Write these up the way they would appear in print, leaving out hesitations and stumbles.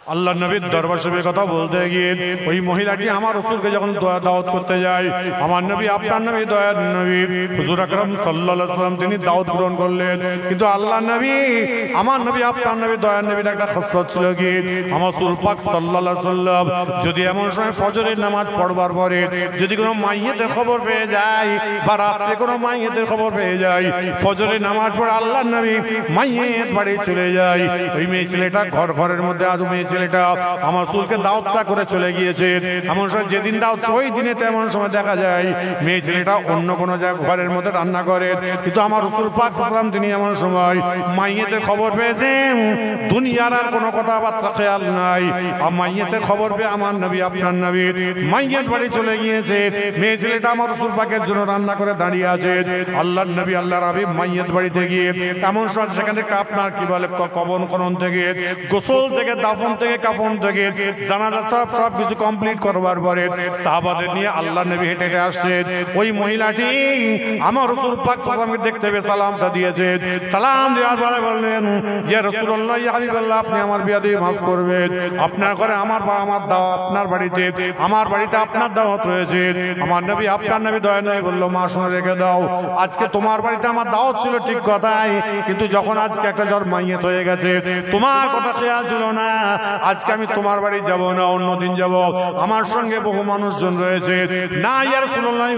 আল্লাহ নবীর দরবার শরীফের কথা বলতে গিয়ে ওই মহিলাটি আমার রাসূলকে যখন দাওয়াত করতে যায়, আমার নবী আপনার নবী দয়ার নবী হুজুর আকরাম সাল্লাল্লাহু আলাইহি ওয়াসাল্লাম তিনি দাওয়াত গ্রহণ করলেন। কিন্তু আল্লাহ নবী আমার নবী আপনার নবী দয়ার নবীর একটা খাসলত ছিল কি, আমার রাসূল পাক সাল্লাল্লাহু আলাইহি ওয়াসাল্লাম যদি এমন সময় ফজরের নামাজ পড়বার পরে যদি কোনো মাইয়িতের খবর পেয়ে যায় বা রাতে কোনো মাইয়িতের খবর পেয়ে যায়, ফজরের নামাজ পড়ে আল্লাহ নবী মাইয়িত বাড়ি চলে যায়। ওই মেয়ে ছেলেটা ঘরের মধ্যে আজ মেয়ে ছেলেটা আমার রাসূলকে দাওয়াতটা করে চলে গিয়েছে। এমন সময় যেদিন দাওয়াত ওই দিনে তেমন সময় দেখা যায় মেয়ে ছেলেটা অন্য কোনো জায়গায় ঘরের মধ্যে রান্না করে, কিন্তু আমার রাসূল পাক সাল্লাল্লাহু আলাইহি ওয়াসাল্লাম তিনি এমন সময় মাইয়িতের খবর পেয়েছেন, দুনিয়ার আর কোনো কথাবার্তা খেয়াল নাই। আর মাইয়িতের খবর পেয়ে আমার নবী আপনার নবী মাইয়িত বাড়ি চলে গিয়েছে। মেয়ে ছেলেটা আমার রাসূল পাকের জন্য রান্না করে দাঁড়িয়ে আছে। আল্লাহর নবী আল্লাহর হাবিব মাইয়িত বাড়িতে গিয়ে এমন সময় সেখানে আপনার কি বলে কবর খনন থেকে গোসল থেকে দাফন থেকে কাফন থেকে জানাজা সব কিছু কমপ্লিট করবার পরে সাহাবাদের নিয়ে আল্লাহ নবী হেঁটে হেঁটে আসছে। ওই মহিলাটি আমার রাসূল পাক সাল্লাল্লাহু আলাইহি ওয়াসাল্লামকে দেখতে পেয়ে সালামটা দিয়েছে। সালাম দেওয়ার পরে বললেন, ইয়া রাসূলুল্লাহ ইয়া হাবিবাল্লাহ, আপনি আমার বিয়াদবি মাফ করবেন। আপনার ঘরে আমার দাওয়াত, আপনার বাড়িতে আমার বাড়িতে আপনার দাওয়াত রয়েছে। আমার নবী আপনার নবী দয়া নবী বলল, মা শুনে রেখে দাও, আজকে তোমার বাড়িতে আমার দাওয়াত ছিল ঠিক কথাই, কিন্তু যখন আজকে একটা জ্বর মাইয়িত হয়ে গেছে তোমার কথা খেয়াল ছিল না। আজকে আমি তোমার বাড়ি যাব না, অন্যদিন যাব। আমার সঙ্গে বহু মানুষজন রয়েছে। না ইয়া রাসূলুল্লাহ,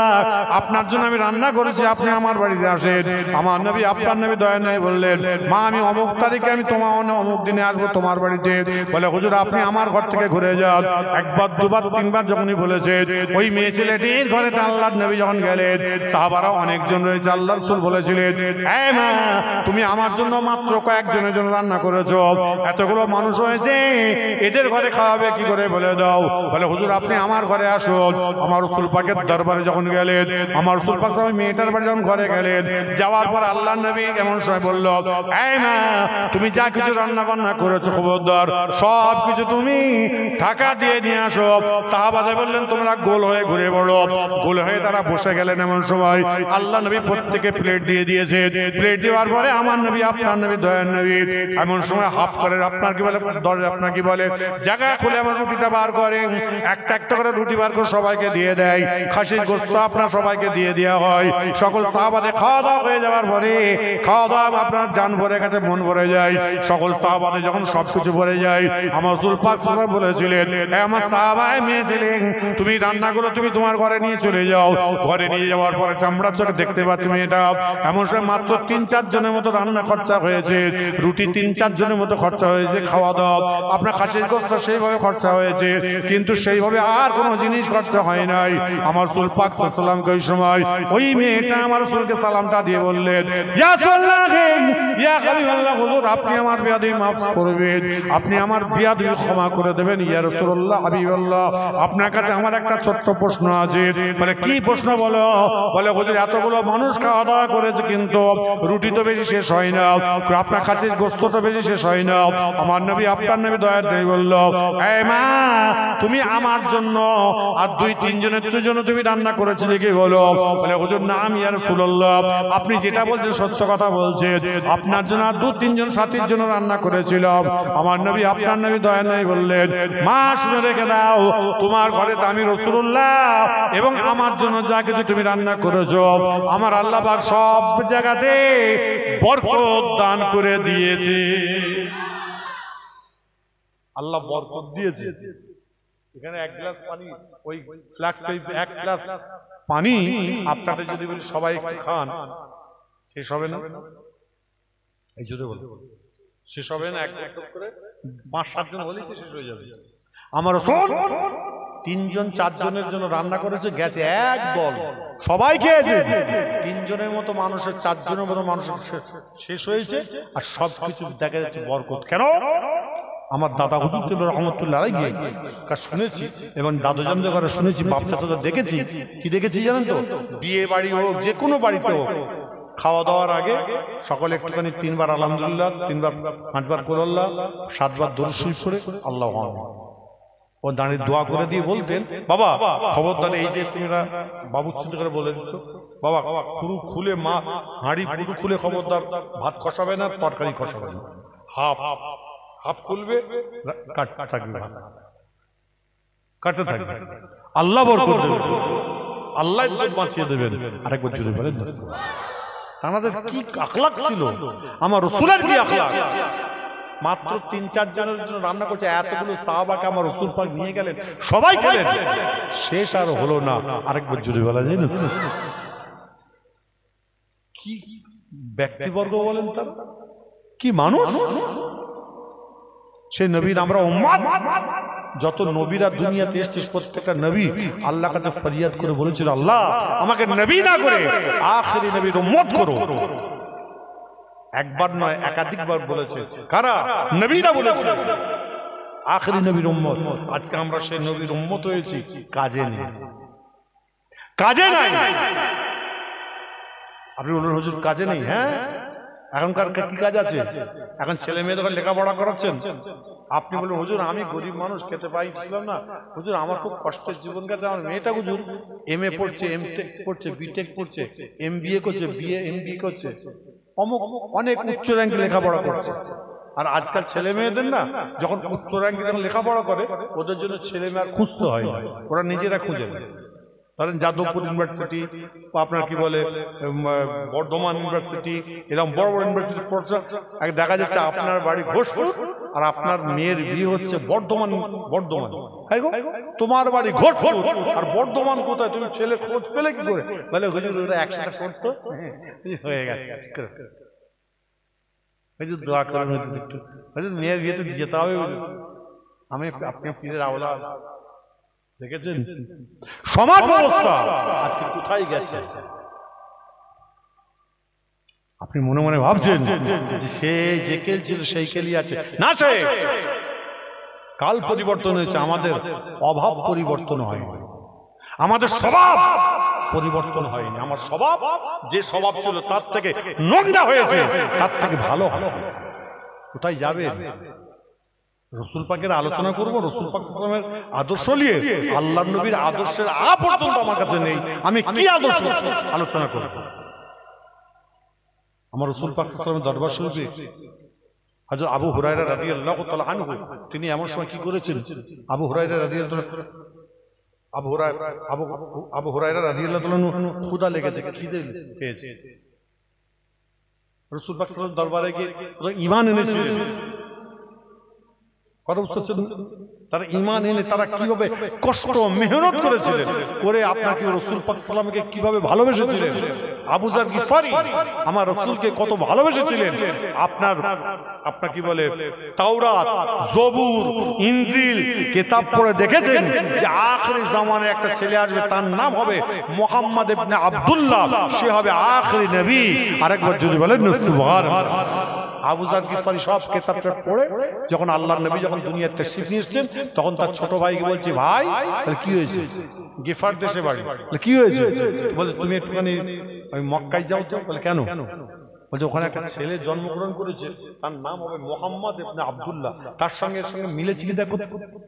আপনার জন্য আমি রান্না করেছি, আপনি আমার বাড়িতে আসেন। আমার নবী আপনার নবী দয়া নবী বললেন, মা আমি অমুক তারিখে আমি তোমার অমুক দিনে আসবো তোমার বাড়িতে। বলে হুজুর আপনি আমার ঘর থেকে ঘুরে যান। একবার দুবার তিনবার যখনই বলেছে, ওই মেয়ে ছেলেটির ঘরে আল্লাহর নবী যখন গেলেন, সাহাবারা অনেকজন রয়েছে, আল্লাহর রাসূল বলেছিলেন, এই মা তুমি আমার জন্য মাত্র কয়েকজনের জন্য রান্না করেছো, এতগুলো মানুষ হয়েছে এদের ঘরে খাওয়াবে কি করে বলে দাও। বলে হুজুর আপনি আমার ঘরে আসুন। আমার রাসূল পাকের দরবারে যখন গেলেন, আমার রাসূল পাক ওই মেয়েটার বাড়ি যখন ঘরে গেলেন, যাওয়ার পর আল্লাহর নবী এমন সময় বলল, এই মা তুমি যা কিছু রান্না বান্না করেছো খবরদার সব কিছু তুমি টাকা দিয়ে নিয়ে আসো। সাহাবাদের বললেন, তোমরা গোল হয়ে ঘুরে পড়ো। গোল হয়ে তারা বসে গেলেন। এমন সময় আল্লাহ নবী প্রত্যেকে প্লেট দিয়ে দিয়েছে। প্লেট দেওয়ার পরে আমার নবী আপনার নবী দয়ার নবী এমন সময় হাফ করে আপনার কি বলে দরজা আপনার কি বলে জায়গা খুলে আমার রুটিটা বার করে, একটা একটা করে রুটি বার করে সবাইকে দিয়ে দেয়। খাসির গোশত আপনার সবাইকে দিয়ে দেওয়া হয়। সকল সাহাবাদের খাওয়া দাওয়া হয়ে যাওয়ার পরে খাওয়া দাওয়া আপনার জান ভরে গেছে, মন ভরে যায়। সকল সাহাবাদের যখন সবকিছু ভরে যায়, আমার রাসূল পাক সাল্লাল্লাহু আলাইহি ওয়াসাল্লাম বলেছিলেন, আমার সাহাবায়ে মেয়ে ছিলেন, তুমি রান্নাগুলো তুমি তোমার ঘরে নিয়ে চলে যাও। ঘরে নিয়ে যাওয়ার পরে চামড়ার চোখে দেখতে পাচ্ছি মেয়েটা এমন সময় মাত্র ৩-৪ জনের মতো রান্না খরচা হয়েছে, রুটি ৩-৪ জনের মতো খরচা হয়েছে, খাওয়া দাওয়া আপনার খাসির গোশত সেইভাবে খরচা হয়েছে, কিন্তু সেইভাবে আর কোনো জিনিস খরচা হয় নাই। আমার রাসূল পাক সাল্লাল্লাহু আলাইহি ওয়াসাল্লাম ওই সময় ওই মেয়েটা আমার রাসূলকে সালামটা দিয়ে বললেন, ইয়া রাসূলুল্লাহ ইয়া হাবিবাল্লাহ, হুজুর আপনি আমার বিয়াদবি মাফ করবেন, আপনি আমার বিয়াদবি ক্ষমা করে দেবেন। ইয়া রাসূলুল্লাহ হাবিবাল্লাহ, আপনার কাছে আমার একটা ছোট্ট প্রশ্ন আছে। বলে কি প্রশ্ন বলো। বলে হুজুর এতগুলো মানুষ খাওয়া দাওয়া করেছে, কিন্তু রুটি তো বেশি শেষ হয় না, আপনার কাছে গোশত তো বেশি শেষ হয় না। আমার নবী আপনার নবী দয়ার নবী বলল, এই মা তুমি আমার জন্য আর 2-3 জনের জন্য তুমি রান্না করেছিলে কি বলো। বলে হুজুর নাম ইয়া রাসূলুল্লাহ, আপনি যেটা বলছেন সত্য কথা বলছেন, আপনার জন্য আর 2-3 জন সাথীর জন্য রান্না করেছিলাম। আমার নবী আপনার নবী দয়ার নবী বললেন, মা শুনে রেখে দাও, তোমার ঘরে তো আমি রাসূলুল্লাহ এবং আমার জন্য যা কিছু তুমি রান্না করেছো, আমার আল্লাহ পাক সব জায়গাতে বরকত দান করে দিয়েছে। আল্লাহ বরকত দিয়েছে। এখানে 1 গ্লাস পানি, ওই ফ্লাক্স 1 গ্লাস পানি আপনাদের যদি বলি সবাই একটু খান, শেষ হবে না? এই যদি বলি শেষ হবে না, এক করে 5-7 জন হলেই তো শেষ হয়ে যাবে। আমার রাসূল 3 জন 4 জনের জন্য রান্না করেছে, গেছে এক দল, সবাই খেয়েছে। 3 জনের মতো মানুষের 4 জনের মতো মানুষের শেষ হয়েছে, আর সবকিছু দেখা যাচ্ছে বরকত। কেন? আমার দাদা হুজুর রহমতুল্লাহ আলাইহি শুনেছি এবং দাদুজানদের ঘরে শুনেছি, বাপ চাচাদের দেখেছি। কি দেখেছি জানেন তো? বিয়ে বাড়ি হোক, যে কোনো বাড়িতে হোক, খাওয়া দাওয়ার আগে সকলে একটুখানি 3 বার আলহামদুলিল্লাহ, 3 বার 5 বার কুল্লাহ, 7 বার দরুদ শরীফ পড়ে আল্লাহু আকবার ও দাঁড়িয়ে দোয়া করে দিয়ে বলতেন, বাবা খবরদার এই যে তোমরা বাবু চিন্তা করে বলে দিত, বাবা পুরো খুলে মা হাঁড়ি পুরো খুলে খবরদার ভাত খসাবে না, তরকারি খসাবে না, হাফ হাফ খুলবে, কাটতে থাকবে, আল্লাহ বরকত দেবেন, আল্লাহ ইজ্জত বাঁচিয়ে দেবেন। আরেকবার জুড়ে বলেন তানাদের কি আখলাক ছিল, আমার রাসূলের কি আখলাক। মাত্র ৩-৪ জনের জন্য রান্না করছে, এতগুলো সাহাবাকে আমার রাসূল পাক নিয়ে গেলেন, সবাই খেলেন, শেষ আর হলো না। আরেকবার জুড়ে বলা যায় না, কি ব্যক্তিবর্গ বলেন, তার কি মানুষ। সেই নবীর আমরা উম্মত, যত নবীরা দুনিয়াতে এসেছে প্রত্যেকটা নবী আল্লাহর কাছে ফরিয়াদ করে বলেছিল, আল্লাহ আমাকে নবী না করে আখেরি নবীর উম্মত করো। একবার নয়, একাধিকবার বলেছে। কারা? নবীরা বলেছে আখেরি নবীর উম্মত। আজকে আমরা সেই নবীর উম্মত হয়েছি, কাজে নেই, কাজে নাই। আপনি বলুন হুজুর কাজে নেই, হ্যাঁ এখনকার কি কাজ আছে? এখন ছেলে মেয়েদের লেখাপড়া করাচ্ছেন। আপনি বলুন হুজুর আমি গরিব মানুষ, খেতে পাইছিলাম না, হুজুর আমার খুব কষ্টের জীবন গেছে, আমার মেয়েটা হুজুর MA পড়ছে, MTech পড়ছে, BTech পড়ছে, MBA করছে, BA MBA করছে, অমুক অনেক উচ্চ র্যাঙ্কে লেখাপড়া করছে। আর আজকাল ছেলে মেয়েদের না, যখন উচ্চ র্যাঙ্কে যখন লেখাপড়া করে, ওদের জন্য ছেলে মেয়ে আর খুঁজতে হয়, ওরা নিজেরা খুঁজে। ধরেন যাদবপুর ইউনিভার্সিটি, আপনার কি বলে বর্ধমান ইউনিভার্সিটি, এরকম বড় বড় ইউনিভার্সিটি পড়ছে, দেখা যাচ্ছে আপনার বাড়ি ঘোষপুর আর আপনার মেয়ের বিয়ে হচ্ছে বর্ধমান। তোমার বাড়ি ঘোষপুর আর বর্ধমান কোথায়, তুমি ছেলে খোঁজ পেলে কি করে? বলে হুজুর ওরা একসাথে পড়তো, হয়ে গেছে, দোয়া করেন একটু, মেয়ের বিয়েতে যেতে হবে। আমি আপনি পীরের আওলা দেখেছেন সমাজ ব্যবস্থা আজকে কোথায় গেছে। আপনি মনে মনে ভাবছেন যে সে যে কেল ছিল সেই কেলই আছে, না, সে কাল পরিবর্তন হয়েছে, আমাদের অভাব পরিবর্তন হয়নি, আমাদের স্বভাব পরিবর্তন হয়নি। আমার স্বভাব যে স্বভাব ছিল তার থেকে নোংরা হয়েছে, তার থেকে ভালো হবে। কোথায় যাবে? রসুল পাকের আলোচনা করবো, রসুল পাক সাল্লাল্লাহু আলাইহি ওয়াসাল্লামের আদর্শ নিয়ে। আল্লাহর নবীর আদর্শের পর্যন্ত আমার কাছে নেই, আমি কি আদর্শ আলোচনা করব? আমার রসুল পাক সাল্লাল্লাহু আলাইহি ওয়াসাল্লামের দরবার শরীফে হযরত আবু হুরায়রা রাদিয়াল্লাহু তাআলা আনহু, তিনি এমন সময় কি করেছেন? আবু হুরায়রা রাদিয়াল্লাহু তাআলা ক্ষুধা লেগেছে, খিদে পেয়েছে। রসুল পাক সাল্লাল্লাহু আলাইহি ওয়াসাল্লাম দরবারে গিয়ে ঈমান এনেছিলেন। কথা বুঝতে পারছেন? তারা ঈমান এনে তারা কিভাবে কষ্ট মেহনত করেছিলেন, করে আপনার কি রাসূল পাক সাল্লাল্লাহু আলাইহি ওয়াসাল্লামকে কিভাবে ভালোবেসেছিলেন। আবু যার গিফারি আমার রাসূলকে কত ভালোবেসেছিলেন। আপনার কি বলে তাওরাত, জবুর, ইনজিল কিতাব পড়ে দেখেছেন যে আখিরি জামানায় একটা ছেলে আসবে, তার নাম হবে মুহাম্মদ ইবনে আব্দুল্লাহ, সে হবে আখিরি নবী। আরেকবার যদি বলেন সুবহানাল্লাহ। আবু যার গিফারি সব কিতাবটা পড়ে যখন আল্লাহর নবী যখন দুনিয়াতে তাশরীফ নিয়ে এসেছেন, তখন তার ছোট ভাইকে বলছে, ভাই কি হয়েছে? গিফার দেশে বাড়ি, কি হয়েছে? বলে তুমি একটুখানি ওই মক্কায় যাও তো। বলে কেন? বলছে ওখানে একটা ছেলে জন্মগ্রহণ করেছে, তার নাম হবে মুহাম্মদ ইবনে আব্দুল্লাহ, তার সঙ্গে মিলেছে কি দেখো।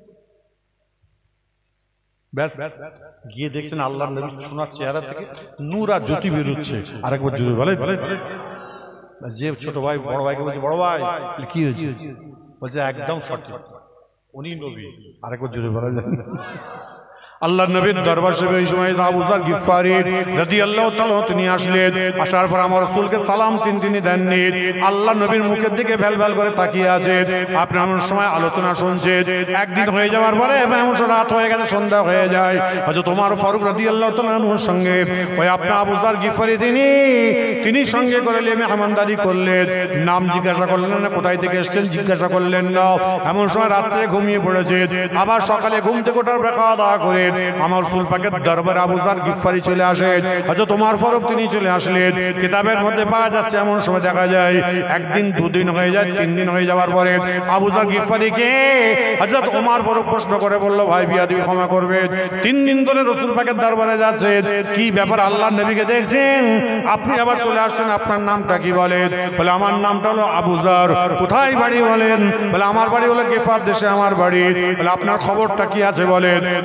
ব্যাস গিয়ে দেখছেন আল্লাহর নবীর সোনার চেহারা থেকে নূর আর জ্যোতি বেরোচ্ছে। আরেকবার জোরে বলে, যে ছোট ভাই বড় ভাইকে বলছে, বড় ভাই কি হয়েছে? বলছে একদম সঠিক, উনি নবী। আরেকবার জোরে বলা যায়। আল্লাহর নবীর দরবার শরীফে এই সময় আবু যার গিফারি রাদিয়াল্লাহু তাআলা তিনি আসলেন। আসার পর আমার রাসূলকে সালাম তিনি দেননি, আল্লাহর নবীর মুখের দিকে ভ্যালভ্যাল করে তাকিয়ে আছে। আপনি এমন সময় আলোচনা শুনছেন, একদিন হয়ে যাওয়ার পরে এমন রাত হয়ে গেছে, সন্ধ্যা হয়ে যায়। হযরত ওমর ফারুক রাদিয়াল্লাহু তাআলা আনহুর সঙ্গে ওই আপনার আবু যার গিফারি তিনি সঙ্গে করে মেহমানদারি করলেন। নাম জিজ্ঞাসা করলেন না, কোথায় থেকে এসেছেন জিজ্ঞাসা করলেন না। এমন সময় রাত্রে ঘুমিয়ে পড়েছে, আবার সকালে ঘুম থেকে ওঠার পর খাওয়া দাওয়া করে আমার রাসূল পাকের দরবারে আবু যার গিফারি চলে আসেন। হযরত ওমর ফারুক তিনি চলে আসলেন। কিতাবের মধ্যে পাওয়া যাচ্ছে এমন সময় দেখা যায় একদিন, দুদিন হয়ে যায়, 3 দিন হয়ে যাওয়ার পরে আবু যার গিফারিকে হযরত ওমর ফারুক প্রশ্ন করে বলল, ভাই বিয়াদবি ক্ষমা করবে, 3 দিন ধরে রাসূল পাকের দরবারে যাচ্ছেন, কি ব্যাপার? আল্লাহর নবীকে দেখছেন, আপনি আবার চলে আসছেন, আপনার নামটা কি বলেন? বলে আমার নামটা হলো আবু যার। কোথায় বাড়ি বলেন? বলে আমার বাড়ি হলো গিফার দেশে আমার বাড়ি। বলে আপনার খবরটা কি আছে বলেন? বলে আমার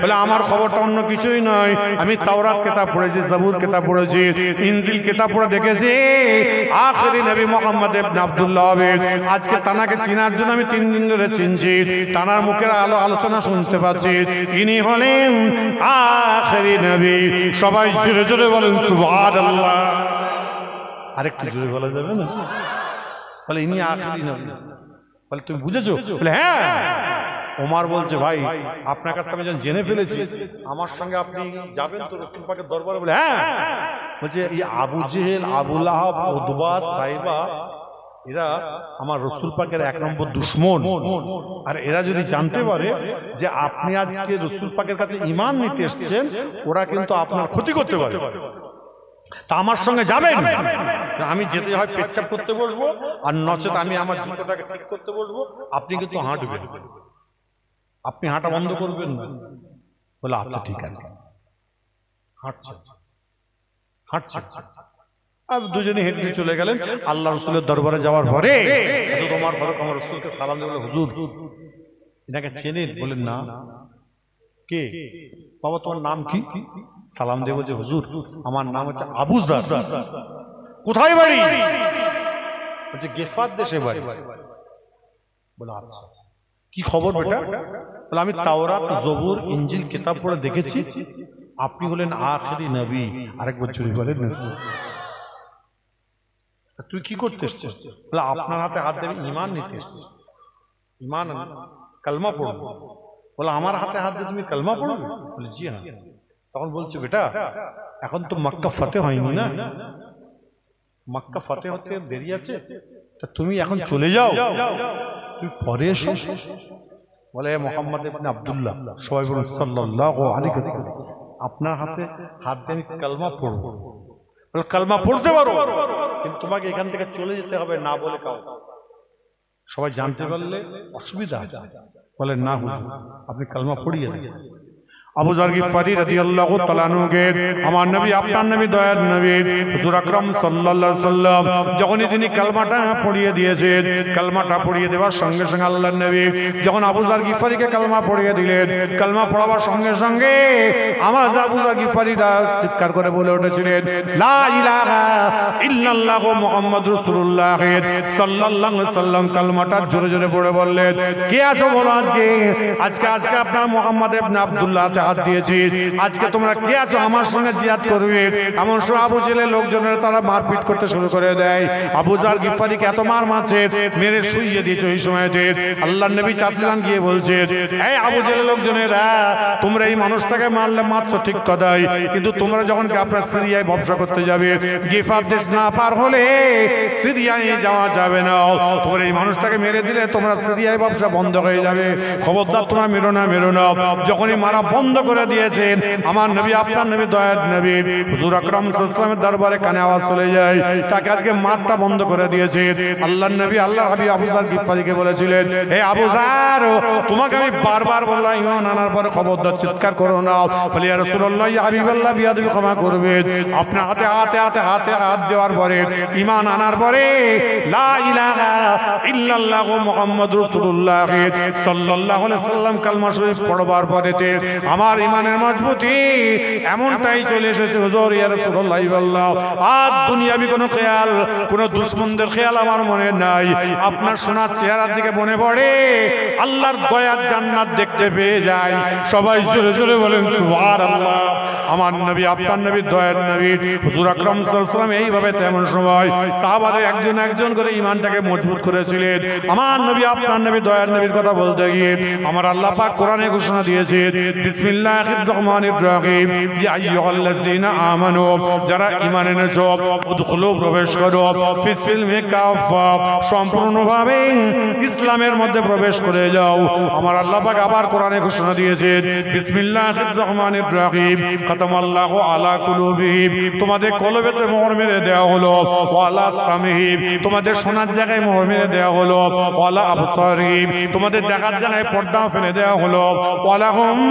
খবরটা অন্য কিছুই নয়, আমি তাওরাত কিতাব পড়েছি, জাবুর কিতাব পড়েছি, ইনজিল কিতাব পড়ে দেখেছি আখেরি নবী মুহাম্মদ ইবনে আব্দুল্লাহ হবে। আজকে তানাকে চিনার জন্য আমি 3 দিন ধরে চিনছি, তানার মুখের আলোচনা শুনতে পাচ্ছি, ইনি হলেন আখেরি নবী। সবাই জোরে জোরে বলেন সুবহানাল্লাহ। আরেকটু জোরে বলা যাবে না? বলে ইনি আখেরি নবী। বলে তুমি বুঝেছো? বলে হ্যাঁ। ওমর বলছে ভাই আপনার কাছে আমি যখন জেনে ফেলেছি, আমার সঙ্গে আপনি যাবেন তো রাসূল পাকের দরবারে? বলে হ্যাঁ। বলছে এই Abu Jahl, Abu Lahab, Utba, Shaiba এরা আমার রাসূল পাকের 1 নম্বর দুশমন। আর এরা যদি জানতে পারে যে আপনি আজকে রাসূল পাকের কাছে ঈমান নিতে এসেছেন, ওরা কিন্তু আপনার ক্ষতি করতে পারে। তা আমার সঙ্গে যাবেন? আমি যেতে হয় পেচ্ছাপ করতে বসবো, আর নচেত আমি আমার জুতোটাকে ঠিক করতে বসবো, আপনি কিন্তু হাঁটবেন, আপনি হাঁটা বন্ধ করবেন না। বলে আচ্ছা ঠিক আছে। হাঁটছে হাঁটছে আর দুজনে হেঁটে চলে গেলেন আল্লাহ রসুলের দরবারে। যাওয়ার পরে তোমার ফারুক আমার রসুলকে সালাম দিয়ে বলে হুজুর এনাকে চেনেন? বলেন না। কে? বাবা তোমার নাম কি? সালাম দিয়ে বলছে হুজুর আমার নাম হচ্ছে আবু যার। কোথায় বাড়ি? বলছে গিফাত দেশে বাড়ি। বলে আচ্ছা কি খবর বেটা? বলে আমি তাওরাত, জবুর, ইনজিল কিতাব পড়ে দেখেছি আপনি হলেন আখেরি নবী। আরেকবার চুরি বলেন তুই কি করতে এসছিস? বলে আপনার হাতে হাত দেবে ঈমান নিতে এসছিস। ঈমান কালমা পড়বো। বলে আমার হাতে হাত দিয়ে তুমি কালমা পড়বে? বলে জি হ্যাঁ। তখন বলছে বেটা এখন তো মক্কা ফতে হয়নি না, মক্কা ফতে হতে দেরি আছে, তা তুমি এখন চলে যাও, তুমি পরে এসো। বলে মুহাম্মদ ইবনে আব্দুল্লাহ, সবাই বলুন সাল্লাল্লাহু আলাইহি ওয়াসাল্লাম, আপনার হাতে হাত দিয়ে আমি কালমা পড়বো। বলে কালমা পড়তে পারো, কিন্তু তোমাকে এখান থেকে চলে যেতে হবে না বলে কাউ। সবাই জানতে পারলে অসুবিধা আছে। বলে না হুজুর আপনি কালমা পড়িয়ে দেন। আবু যার গিফারি রাদিয়াল্লাহু তাআলা আনহুকে আমার নবী, আপনার নবী, দয়ার নবী হুজুর আকরাম সাল্লাল্লাহু আলাইহি সাল্লাম যখনই তিনি কালমাটা পড়িয়ে দিয়েছেন, কালমাটা পড়িয়ে দেওয়ার সঙ্গে সঙ্গে আল্লাহর নবী যখন আবু যার গিফারিকে কালমা পড়িয়ে দিলেন, কালমা পড়াবার সঙ্গে সঙ্গে আমার আবু যার গিফারিটা চিৎকার করে বলে উঠেছিলেন লা ইলাহা ইল্লাল্লাহু মুহাম্মাদুর রাসূলুল্লাহ সাল্লাল্লাহু আলাইহি সাল্লাম। কালমাটা জোরে জোরে পড়ে বললেন কে আছো বলো আজকে? আজকে আপনার মুহাম্মদ ইবনে আব্দুল্লাহ হাত দিয়েছি, আজকে তোমরা কে আছো আমার সঙ্গে জিহাদ করবে? এমন সময় আবু জেহেলের লোকজনের তারা মারপিট করতে শুরু করে দেয়। আবু যার গিফারিকে এত মার মারছে, মেরে শুইয়ে দিয়েছে। ওই সময়তে আল্লাহর নবী চাচিজান গিয়ে বলছে এই আবু জেহেলের লোকজনেরা তোমরা এই মানুষটাকে মারলে মারছো ঠিক কথাই, কিন্তু তোমরা যখন আপনার সিরিয়ায় ব্যবসা করতে যাবে, গিফার দেশ না পার হলে সিরিয়ায় যাওয়া যাবে না। তোমরা এই মানুষটাকে মেরে দিলে তোমরা সিরিয়ায় ব্যবসা বন্ধ হয়ে যাবে। খবরদার তোমরা মেরো না। যখনই মারা বন্ধ করে দিয়েছেন আমার নবী, আপনার নবী, দয়ার নবী হুজুর আকরাম সাল্লাল্লাহু আলাইহি ওয়াসাল্লামের দরবারে কানে আওয়াজ চলে যায়, তাকে আজকে মারটা বন্ধ করে দিয়েছে। আল্লাহর নবী আল্লাহর হাবিব আবু যার গিফারিকে বলেছিলেন হে আবু যার তোমাকে আমি বারবার বললাম ঈমান আনার পরে খবরদার চিৎকার করো না। বলি ইয়া রাসূলুল্লাহ ইয়া হাবিবাল্লাহ বিয়াদবি ক্ষমা করবেন। আপনার হাতে হাত দেওয়ার পরে ঈমান আনার পরে লা ইলাহা ইল্লাল্লাহু মুহাম্মাদুর রাসূলুল্লাহ সাল্লাল্লাহু আলাইহি ওয়াসাল্লাম কালমা শরীফ পড়বার পরেতে আমার ইমানের মজবুতি এমনটাই চলে এসেছে হুজুর ইয়া রাসূলুল্লাহ বললাম আর দুনিয়াবি কোনো খেয়াল, কোনো দুশমনদের খেয়াল আমার মনে নাই। আপনার সোনার চেহারার দিকে মনে পড়ে আল্লাহর দয়ার জান্নাত দেখতে পেয়ে যায়। সবাই জোরে জোরে বলেন সুবহানাল্লাহ। আমার নবী, আপনার নবী, দয়ার নবী হুজুর আকরাম সাল্লাল্লাহু আলাইহি ওয়াসাল্লাম এইভাবে তেমন সময় সাহাবাদের একজন একজন করে ঈমানটাকে মজবুত করেছিলেন। আমার নবী, আপনার নবী, দয়ার নবীর কথা বলতে গিয়ে আমার আল্লাহ পাক কোরআনে ঘোষণা দিয়েছে বিসমিল্লাহির রহমানির রহিম ইয়া আইয়ুহাল্লাযীনা আমানু, যারা ঈমান এনেছো উদখুলু প্রবেশ করো ফিস সিলমি কাফা, সম্পূর্ণভাবে ইসলামের মধ্যে প্রবেশ করে যাও। আমার আল্লাহ পাক আবার কোরআনে ঘোষণা দিয়েছে বিসমিল্লাহির রহমানির রহিম খাতামাল্লাহু আলা কুলুবিহিম, তোমাদের কলবেতে মোহর মেরে দেওয়া হলো, ওয়ালা সামিহিম, তোমাদের শোনার জায়গায় মোহর মেরে দেওয়া হলো, ওয়ালা আবসারিহিম, তোমাদের দেখার জায়গায় পর্দা ফেলে দেওয়া হলো, ওয়ালাহুম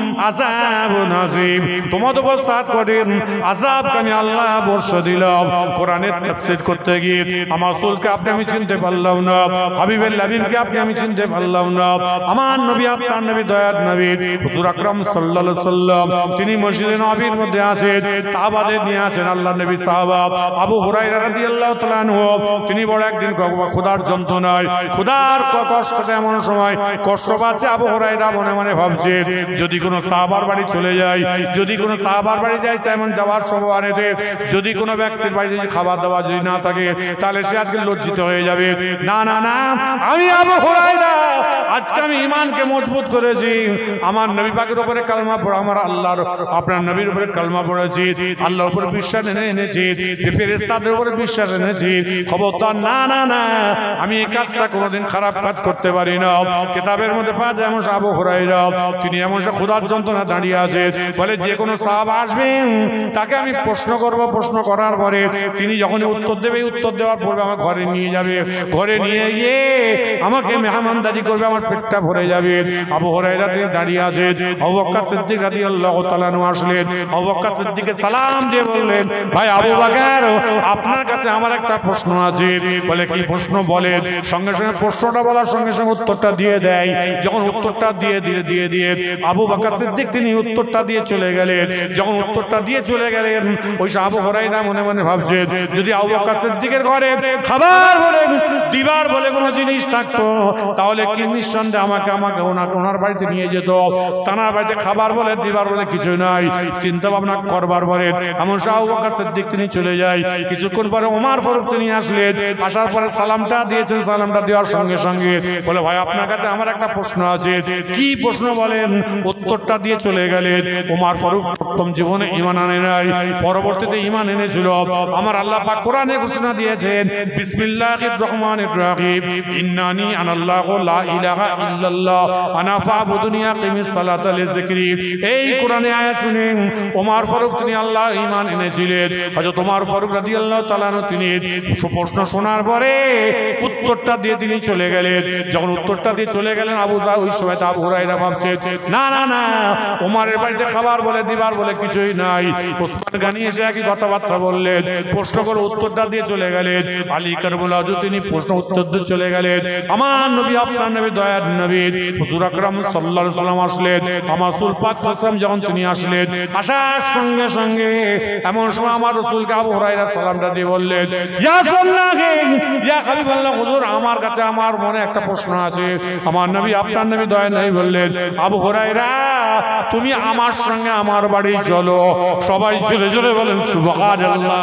আযাবুন আযীম, তোমাদের উপর সাত কঠিন আযাবকে আমি আল্লাহ বর্ষা দিলাম। কোরআনের তাফসীর করতে গিয়ে আমার রাসূলকে আপনি আমি চিনতে পারলাম না, হাবিবুল লাবিবকে আপনি আমি চিনতে পারলাম না। আমার নবী আপনার নবী দয়ার নবী হুজুর আকরাম সাল্লাল্লাহু আলাইহি সাল্লাম তিনি মসজিদে নববীর মধ্যে আছেন, সাহাবাদের নিয়ে আছেন আল্লাহর নবী সাহাবা আবু হুরায়রা রাদিয়াল্লাহু তাআলা আনহু তিনি বড় একদিন ক্ষুধার যন্ত্রণায় ক্ষুধার কষ্টতে এমন সময় কষ্ট পাচ্ছে আবু হুরায়রা মনে মনে ভাবছে যদি কোনো সাহাবার বাড়ি চলে যায়, যদি কোনো সাহাবার বাড়ি যায় তেমন যাওয়ার সময় যদি কোনো ব্যক্তির বাড়িতে খাবার দাবার যদি না থাকে তাহলে সে আজকে লজ্জিত হয়ে যাবে। না না না, আমি আবু হুরায়রা আজকে আমি ঈমানকে মজবুত করেছি, আমার নবী পাকের উপরে কালমা পড়া, আমার আল্লাহর আপনার নবীর উপরে কালমা পড়েছি, আল্লাহর উপরে বিশ্বাস এনেছি, ফেরেশতাদের উপরে বিশ্বাস এনেছি। খবরদার না না না, আমি এই কাজটা কোনোদিন খারাপ কাজ করতে পারি না। কিতাবের মধ্যে পাওয়া যায় এমন আবু হুরায়রা তিনি এমন ক্ষুধার যন্ত্রণা দাঁড়িয়ে আছে, বলে যে কোনো সাহাবা আসবেন তাকে আমি প্রশ্ন করব, প্রশ্ন করার পরে তিনি যখন উত্তর দেবে উত্তর দেওয়ার পরে আমার ঘরে নিয়ে যাবে, ঘরে নিয়ে গিয়ে আমাকে মেহমানদারি করবে, আমার পেটটা ভরে যাবে। আবু হুরায়রা তিনি দাঁড়িয়ে আছে, আবু বকর সিদ্দিক রাদিয়াল্লাহু তাআলা আনহু আসলেন, আবু বকর সিদ্দিককে সালাম দিয়ে বললেন ভাই আবু বকর আপনার কাছে আমার একটা প্রশ্ন আছে। বলে কি প্রশ্ন বলেন। সঙ্গে সঙ্গে প্রশ্নটা বলার সঙ্গে সঙ্গে উত্তরটা দিয়ে দেয়। যখন উত্তরটা দিয়ে আবু বকর সিদ্দিক তিনি উত্তরটা দিয়ে চলে গেলেন। যখন উত্তরটা দিয়ে চলে গেলেন ওই আবু হুরায়রা মনে মনে ভাবছে যদি আবু বকর সিদ্দিকের ঘরে খাবার বলে দিবার বলে কোনো জিনিস থাকতো তাহলে কি নিঃসন্দেহে আমাকে ওনার বাড়িতে নিয়ে যেত। তানার বাড়িতে খাবার বলে দিবার বলে কিছু নাই, চিন্তা ভাবনা করবার পরে এমন আবু বকর সিদ্দিক তিনি চলে যায়। কিছুক্ষণ পরে ওমর ফারুক তিনি আসলেন, আসার পরে সালামটা দিয়েছেন, সালামটা দেওয়ার সঙ্গে সঙ্গে বলে ভাই আপনার কাছে আমার একটা প্রশ্ন আছে। কি প্রশ্ন বলেন। উত্তরটা দিয়ে চলে গেলেন। ওমর ফারুক প্রথম জীবনে ঈমান আনে নাই, পরবর্তীতে ঈমান এনেছিল। আমার আল্লাহ পাক কোরআনে ঘোষণা দিয়েছেন বিসমিল্লাহির রহমানির রহিম ইন্নানি আনাল্লাহু লা ইলাহা ইল্লাল্লাহ আনা ফাবুদুনি আকিমিস সালাতা লিযিকরি। এই কোরআনে আয়াত শুনে ওমর ফারুক তিনি আল্লাহ ঈমান এনেছিলেন। হযরত ওমর ফারুক রাদিয়াল্লাহু তাআলা তিনি প্রশ্ন শোনার পরে উত্তরটা দিয়ে তিনি চলে গেলেন। যখন উত্তরটা দিয়ে চলে গেলেন ওই সময় আবু হুরায়রা ভাবছে না না না ওমরের বাড়িতে খাবার বলে দিবার বলে কিছুই নাই। ওসমান গনি এসে একই কথাবার্তা বললেন, প্রশ্ন করে উত্তরটা দিয়ে চলে গেলেন। আলী কারবালা তিনি প্রশ্ন উত্তর দিয়ে চলে গেলেন। আমার নবী আপনার নবী দয়ার নবী হুজুর আকরাম সাল্লাল্লাহু আলাইহি ওয়াসাল্লাম আসলেন। আমার রাসূল পাক সাল্লাল্লাহু আলাইহি ওয়াসাল্লাম যখন তিনি আসলেন, আসার সঙ্গে সঙ্গে এমন সময় আমার রাসূলকে আবু হুরায়রা সালামটা দিয়ে বললেন ইয়া রাসূলুল্লাহ ইয়া হাবিবাল্লাহ হুজুর আমার কাছে আমার মনে একটা প্রশ্ন আছে। আমার নবী আপনার নবী দয়ার নবী বললেন আবু হুরায়রা তুমি আমার সঙ্গে আমার বাড়ি চলো। সবাই চলে চলে বলেন সুবহানাল্লাহ।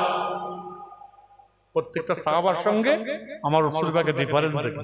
প্রত্যেকটা সাহাবার সঙ্গে আমার রাসূল পাকের ডিফারেন্স দেখুন।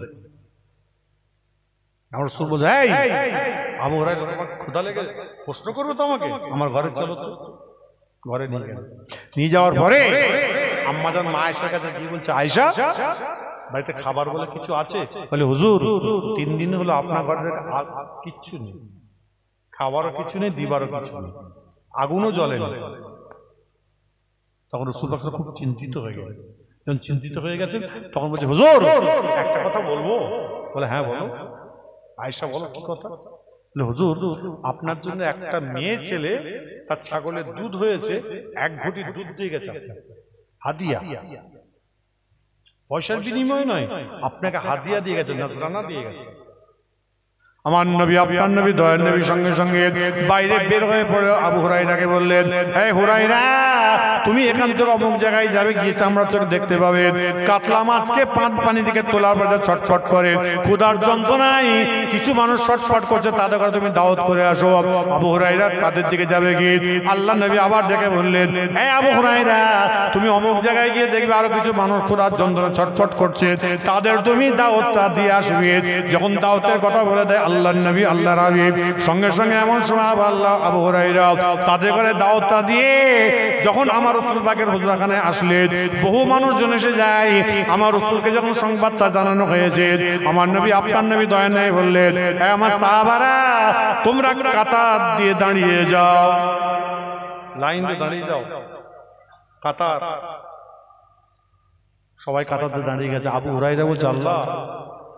আমার রাসূল বলে এই আবু হুরায়রা তোমার ক্ষুধা লেগে প্রশ্ন করবে তো আমাকে, আমার ঘরে চলো তো। ঘরে নিয়ে যাওয়ার পরে আম্মাজান মা আয়েশার কাছে কি বলছে, আয়েশা বাড়িতে খাবার বলে কিছু আছে? বলে হুজুর 3 দিন হলো আপনার ঘরে কিচ্ছু নেই, খাবারও কিছু নেই, দিবারও কিছু নেই, আগুনও জ্বলে না। তখন রাসূল পাক খুব চিন্তিত হয়ে গেলেন। যখন চিন্তিত হয়ে গেছেন তখন বলছে হুজুর একটা কথা বলবো? বলে হ্যাঁ বলো। আয়েশা বলো কি কথা? বলে হুজুর আপনার জন্য একটা মেয়ে ছেলে তার ছাগলের দুধ হয়েছে, 1 ঘটি দুধ দিয়ে গেছে হাদিয়া, পয়সার বিনিময় নয়, আপনাকে হাদিয়া দিয়ে গেছে, নজরানা দিয়ে গেছে। আমার নবী আপনার নবী দয়ার নবী সঙ্গে সঙ্গে বাইরে বের হয়ে পড়ে আবু হুরায়রাকে বললেন হে হুরায়রা তুমি এখান থেকে অমুক জায়গায় যাবে, গিয়ে চামড়া চোখ দেখতে পাবে কাতলা মাছকে পানি থেকে তোলার পরে ছটফট করে ক্ষুধার যন্ত্রণায় কিছু মানুষ ছটফট করছে, তাদের কথা তুমি দাওয়াত করে আসো। আবু হুরায়রা তাদের দিকে যাবে, গিয়ে আল্লাহ নবী আবার ডেকে বললেন হে আবু হুরায়রা তুমি অমুক জায়গায় গিয়ে দেখবে আরো কিছু মানুষ ক্ষুধার যন্ত্রণা ছটফট করছে, তাদের তুমি দাওয়াতটা দিয়ে আসবে। যখন দাওয়াতের কথা বলে দেয় আল্লাহর নবী আল্লাহর হাবিব সঙ্গে সঙ্গে এমন সময় আবু হুরায়রা তাদের করে দাওয়াতটা দিয়ে যখন আমার রাসূল পাকের হুজরাখানায় আসলেন, বহু মানুষজন এসে যায়। আমার রাসূলকে যখন সংবাদটা জানানো হয়েছে, আমার নবী আপনার নবী দয়া নেই বললেন হে আমার সাহাবারা তোমরা কাতার দিয়ে দাঁড়িয়ে যাও, লাইন দিয়ে দাঁড়িয়ে যাও। কাতার, সবাই কাতার দিয়ে দাঁড়িয়ে গেছে। আবু হুরায়রা বলছে আল্লাহ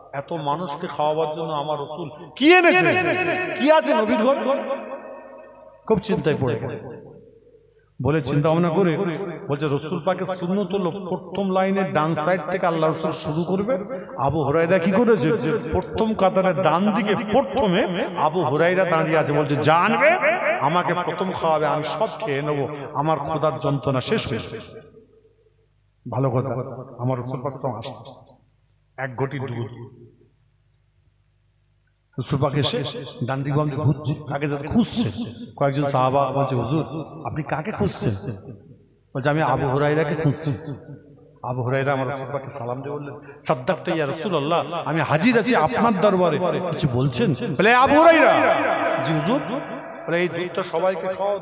এত মানুষকে খাওয়াবার জন্য আমার রাসূল কি এনেছে, কি আছে নবীর ঘর? খুব চিন্তায় পড়ে গেছে। বলে চিন্তা ভাবনা করে বলছে রাসূল পাকের সুন্নত হলো প্রথম লাইনের ডান সাইড থেকে আল্লাহ রাসূল শুরু করবে। আবু হুরায়রা কি করেছে, প্রথম কাতারের ডান দিকে প্রথমে আবু হুরায়রা দাঁড়িয়ে আছে, বলছে জানবে আমাকে প্রথম খাওয়াবে, আমি সব খেয়ে নেবো, আমার ক্ষুধার যন্ত্রণা শেষ হয়ে যাবে। ভালো কথা, আমার রাসূল পাক আসছে, এক ঘটি দুধ রাসূল পাক এসে ডান দিকে বাম দিকে ঘুরছে, আগে যাতে খুঁজছে। কয়েকজন সাহাবা বলছে হুজুর আপনি কাকে খুঁজছেন? বলছে আমি আবু হুরায়রাকে খুঁজছি। আবু হুরায়রা আমার রাসূল পাককে সালাম দিয়ে বললেন সাদ্দাকতা ইয়া রাসূলুল্লাহ, আমি হাজির আছি আপনার দরবারে, কিছু বলছেন? বলে আবু হুরায়রা, জি হুজুর। বলে এই দুধটা সবাইকে খাওয়াও।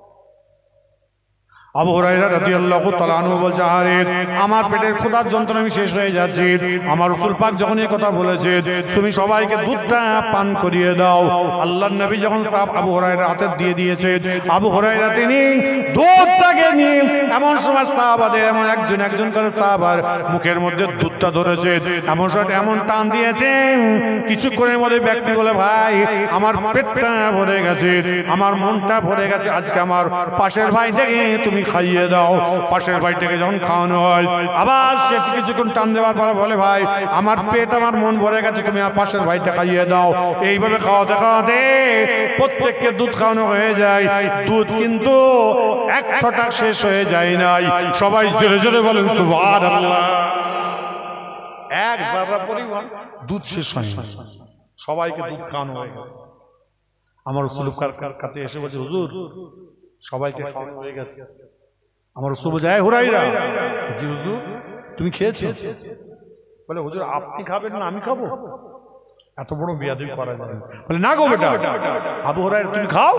আবু হুরায়রা রাদিয়াল্লাহু তাআলা আনহু বলছে আরে আমার পেটের ক্ষুধার যন্ত্রণা আমি শেষ হয়ে যাচ্ছি। আমার রাসূল পাক যখন এই কথা বলেছে তুমি সবাইকে দুধটা পান করিয়ে দাও, আল্লাহর নবী যখন আবু হুরায়রার হাতে দিয়ে দিয়েছে, আবু হুরায়রা তিনি দুধটাকে নিয়ে এমন সময় সাহাবাদের এমন একজন করে সাহাবার মুখের মধ্যে দুধটা ধরেছে, এমন সময় এমন টান দিয়েছে কিছুক্ষণের মধ্যে ব্যক্তি বলে ভাই আমার পেটটা ভরে গেছে, আমার মনটা ভরে গেছে, আজকে আমার পাশের ভাইটাকে তুমি খাইয়ে দাও। পাশের ভাইটাকে যখন খাওয়ানো হয় আবার সে কিছুক্ষণ টান দেওয়ার পরে বলে ভাই আমার পেট আমার মন ভরে গেছে, তুমি আর পাশের ভাইটা খাইয়ে দাও। এইভাবে খাওয়াতে খাওয়াতে প্রত্যেককে দুধ খাওয়ানো হয়ে যায়। দুধ কিন্তু 100টা শেষ হয়ে যায় নাই। সবাই জোরে জোরে বলেন সুবহানাল্লাহ। এক জাররা পরিমাণ দুধ শেষ হয় না, সবাইকে দুধ খাওয়ানো হয়ে গেছে। আমার রাসূলের কাছে এসে বলছে হুজুর সবাইকে খাওয়ানো হয়ে গেছে। আমার রাসূল বলছে এই হুরায়রা, জি হুজুর তুমি খেয়েছো? বলে হুজুর আপনি খাবেন না আমি খাবো? এত বড় বিয়াদবি করা যায় না। বলে না গো বেটা, আবু হুরায়রা তুমি খাও।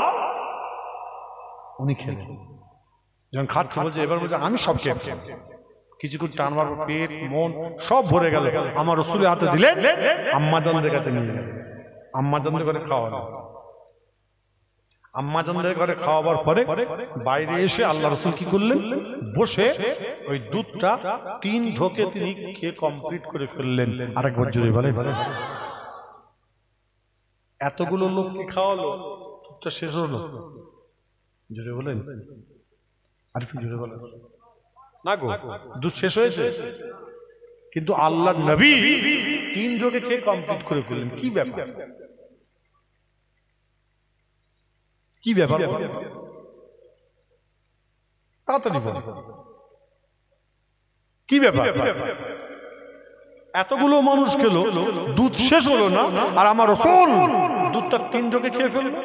উনি খেলেন, যখন খাচ্ছে বলছে এবার বলছে আমি সব খেয়ে কিছুক্ষণ টানবার পেট মন সব ভরে গেল। আমার রাসূলের হাতে দিলেন, আম্মাজানদের কাছে নিয়ে গেলেন, আম্মাজানদের ঘরে খাওয়ানো। আম্মাজানদের ঘরে খাওয়াবার পরে বাইরে এসে আল্লাহ রাসূল কি করলেন, বসে ওই দুধটা 3 ঢোকে তিনি খেয়ে কমপ্লিট করে ফেললেন। আরেকবার জোরে বলে এতগুলো লোককে খাওয়ালো, দুধটা শেষ হলো। জোরে বলেন, আরেকটু জোরে বলেন। না গো দুধ শেষ হয়েছে, কিন্তু আল্লাহর নবী 3 ঢোকে খেয়ে কমপ্লিট করে ফেললেন। কি ব্যাপার, কি ব্যাপার তাড়াতাড়ি বল, কি ব্যাপার? এতগুলো মানুষ খেলো, দুধ শেষ হলো না, আর আমার রাসূল দুধটা 3 ঢোকে খেয়ে ফেললো।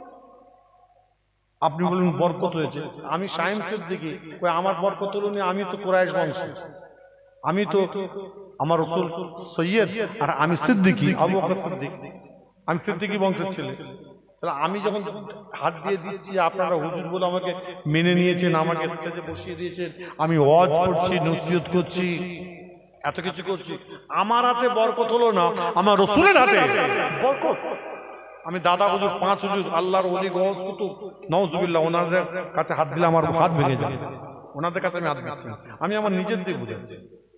আপনি বলুন বরকত হয়েছে। আমি শাইম সিদ্দিকী, আমার বরকত হলো না, আমি তো কুরাইশ বংশ, আমি তো আমার রাসূল সৈয়দ, আর আমি সিদ্দিকী, আবু বকর সিদ্দিক, আমি সিদ্দিকী বংশের ছেলে। তাহলে আমি যখন হাত দিয়ে দিচ্ছি আপনারা হুজুর বলে আমাকে মেনে নিয়েছেন, আমাকে স্টেজে বসিয়ে দিয়েছেন, আমি ওয়াজ করছি, নসিহত করছি, এত কিছু করছি, আমার হাতে বরকত হলো না, আমার রাসূলের হাতে বরকত। আমি দাদা হুজুর 5 হুজুর আল্লাহর ওলি গওস কুতুব নাউজুবিল্লাহ, ওনাদের কাছে হাত দিলে আমার হাত ভেঙে যায়, ওনাদের কাছে আমি হাত দিচ্ছি, আমি আমার নিজের দিয়ে বুঝাচ্ছি,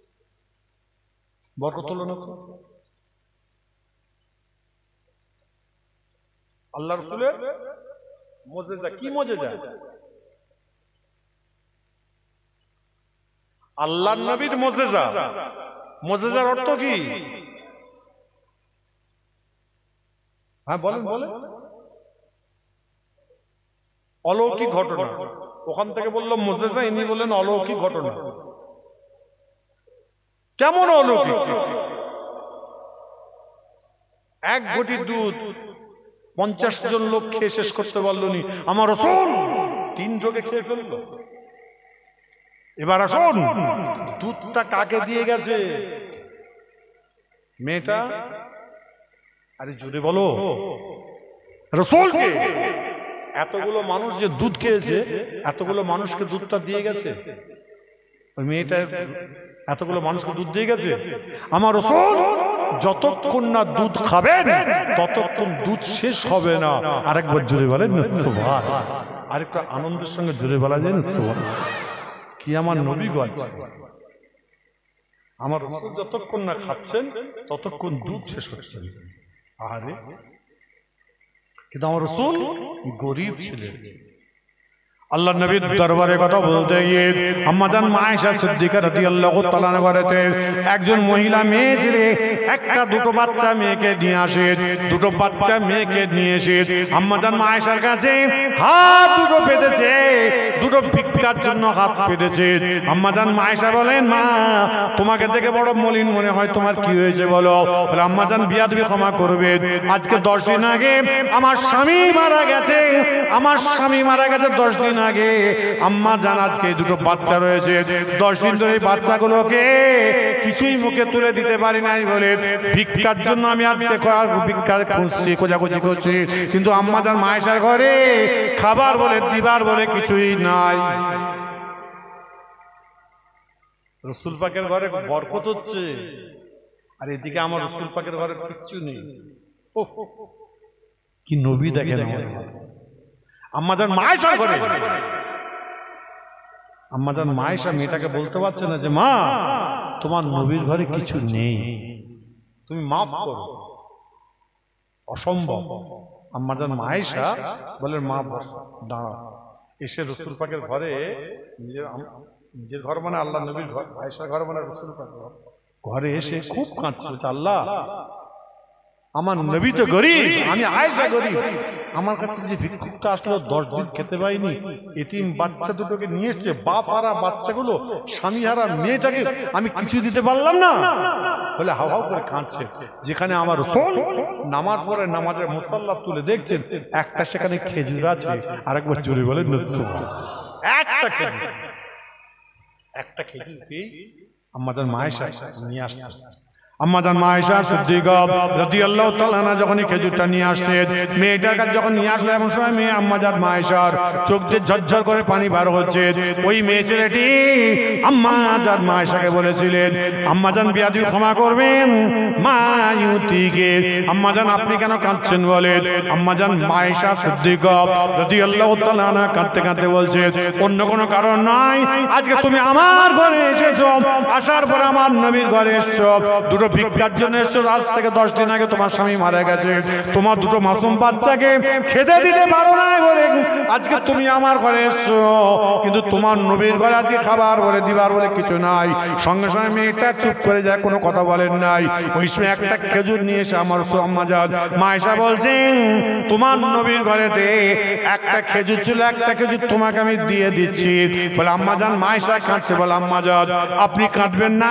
বরকত হলো না। আল্লাহ রাসূলের মুজিজা, কি মুজিজা? আল্লাহর নবীর মুজিজা। মুজিজার অর্থ কি? হ্যাঁ বলেন বলেন। অলৌকিক ঘটনা। ওখান থেকে বললাম মুজিজা, ইনি বললেন অলৌকিক ঘটনা। কেমন অলৌকিক? 1 ঘটি দুধ 50 জন লোক খেয়ে শেষ করতে পারলো নি, আমার রাসূল 3 ঢোকে খেয়ে ফেললো। এবার আসুন দুধটা কাকে দিয়ে গেছে? মেয়েটা, আরে জোরে বলো, রাসূলকে। এতগুলো মানুষ যে দুধ খেয়েছে, এতগুলো মানুষকে দুধটা দিয়ে গেছে, ওই মেয়েটা এতগুলো মানুষকে দুধ দিয়ে গেছে। আমার রাসূল যতক্ষণ না দুধ খাবেন ততক্ষণ দুধ শেষ হবে না। আরেকবার জোরে বলেন না সুবহানাল্লাহ। আরেকটা আনন্দের সঙ্গে জোরে বলা যায় না সুবহানাল্লাহ। কি আমার নবী গো, আমার রাসূল যতক্ষণ না খাচ্ছেন ততক্ষণ দুধ শেষ হচ্ছে না। আরে কিন্তু আমার রাসূল গরীব ছিলেন। আল্লাহ নবীর দরবারে কথা বলতে গিয়ে আম্মাজান মা আয়েশা সিদ্দিকা রাদিয়াল্লাহু তাআলা আনহাতে একজন মহিলা মেয়ে ছেলে একটা দুটো বাচ্চা মেয়েকে নিয়ে আসে। দুটো বাচ্চা মেয়েকে নিয়ে এসে আম্মাজান মা আয়েশার কাছে হাত দুটো পেতেছে, দুটো ভিক্ষার জন্য হাত পেতেছে। আম্মাজান মা আয়েশা বলেন, মা তোমাকে দেখে বড় মলিন মনে হয়, তোমার কি হয়েছে বলো? বলে আম্মাজান বিয়াদবি ক্ষমা করবে, আজকে 10 দিন আগে আমার স্বামী মারা গেছে, আমার স্বামী মারা গেছে 10 দিন আগে। আম্মা জান আজকে দুটো বাচ্চা রয়েছে, 10 দিন ধরে বাচ্চাগুলোকে কিছুই মুখে তুলে দিতে পারি নাই বলে ভিক্ষার জন্য আমি আজকে ভিক্ষা খুঁজছি, খোঁজাখুঁজি করছি, কিন্তু আম্মা জান মা আয়েশার ঘরে খাবার বলে দিবার বলে কিছুই নাই। রাসূল পাকের ঘরে বরকত হচ্ছে, আর এদিকে আমার রাসূল পাকের ঘরে কিচ্ছু নেই। ওহ কি নবী দেখেন আম্মাজান মা আয়েশার ঘরে। আম্মাজান মা আয়েশা মেয়েটাকে বলতে পারছে না যে মা তোমার নবীর ঘরে কিছু নেই, তুমি মাফ করো, অসম্ভব। আম্মাজান মা আয়েশা বলেন মা দাঁড়াও। এসে রাসূল পাকের ঘরে, নিজের ঘর মানে আল্লাহ নবীর ঘর, আয়েশার ঘর মানে রাসূল পাকের ঘরে এসে খুব কাঁদছে, আল্লাহ আমার নবী তো গরীব, আমি আয়েশা গরীব, আমার কাছে যে ভিক্ষুকটা আসলো 10 দিন খেতে পাইনি, এতিম বাচ্চা দুটোকে নিয়ে এসছে, বাপ হারা বাচ্চাগুলো, স্বামী হারা মেয়েটাকে আমি কিছু দিতে পারলাম না বলে হাউ হাউ করে কাঁদছে। যেখানে আমার রাসূল নামাজ পড়ে নামাজের মুসাল্লা তুলে দেখছেন একটা সেখানে খেজুর আছে, আরেকবার জোরে বলেন একটা খেজুর, একটা খেজুর পেয়ে আম্মাজান মা আয়েশা নিয়ে আসছে। আম্মাজান মা আয়েশা সিদ্দিকা রাদিয়াল্লাহু তাআলা আনহা যখন খেজুরটা নিয়ে আসছে, মেয়েটার কাছে যখন নিয়ে আসলো, এমন সময় মেয়ে আম্মাজান মা আয়েশার চোখ দিয়ে ঝরঝর করে পানি বার হচ্ছে। ওই মেয়ে ছেলেটি আম্মাজান মা আয়েশাকে বলেছিলেন, আম্মাজান বিয়াদবি ক্ষমা করবেন, মা ইউতিকে, আম্মাজান আপনি কেন কাঁদছেন বলেন। আম্মাজান মা আয়েশা সিদ্দিকা রাদিয়াল্লাহু তাআলা আনহা কাঁদতে কাঁদতে বলছে, অন্য কোনো কারণ নয়, আজকে তুমি আমার ঘরে এসেছো, আসার পর আমার নবীর ঘরে এসেছো, দুটো ভিক্ষার জন্য এসছো, আজ থেকে 10 দিন আগে তোমার স্বামী মারা গেছে, তোমার দুটো মাসুম বাচ্চাকে খেতে দিতে পারো না বলে আজকে তুমি আমার ঘরে এসছো, কিন্তু তোমার নবীর ঘরে আজকে খাবার বলে দিবার বলে কিছু নাই। সঙ্গে সঙ্গে মেয়েটা চুপ করে যায়, কোনো কথা বলেন নাই। ওই সময় একটা খেজুর নিয়ে এসে আমার আম্মাজান মা আয়েশা বলছেন, তোমার নবীর ঘরেতে একটা খেজুর ছিল, একটা খেজুর তোমাকে আমি দিয়ে দিচ্ছি। বলে আম্মাজান মা আয়েশা কাঁদছে, বলে আম্মাজান আপনি কাঁদবেন না,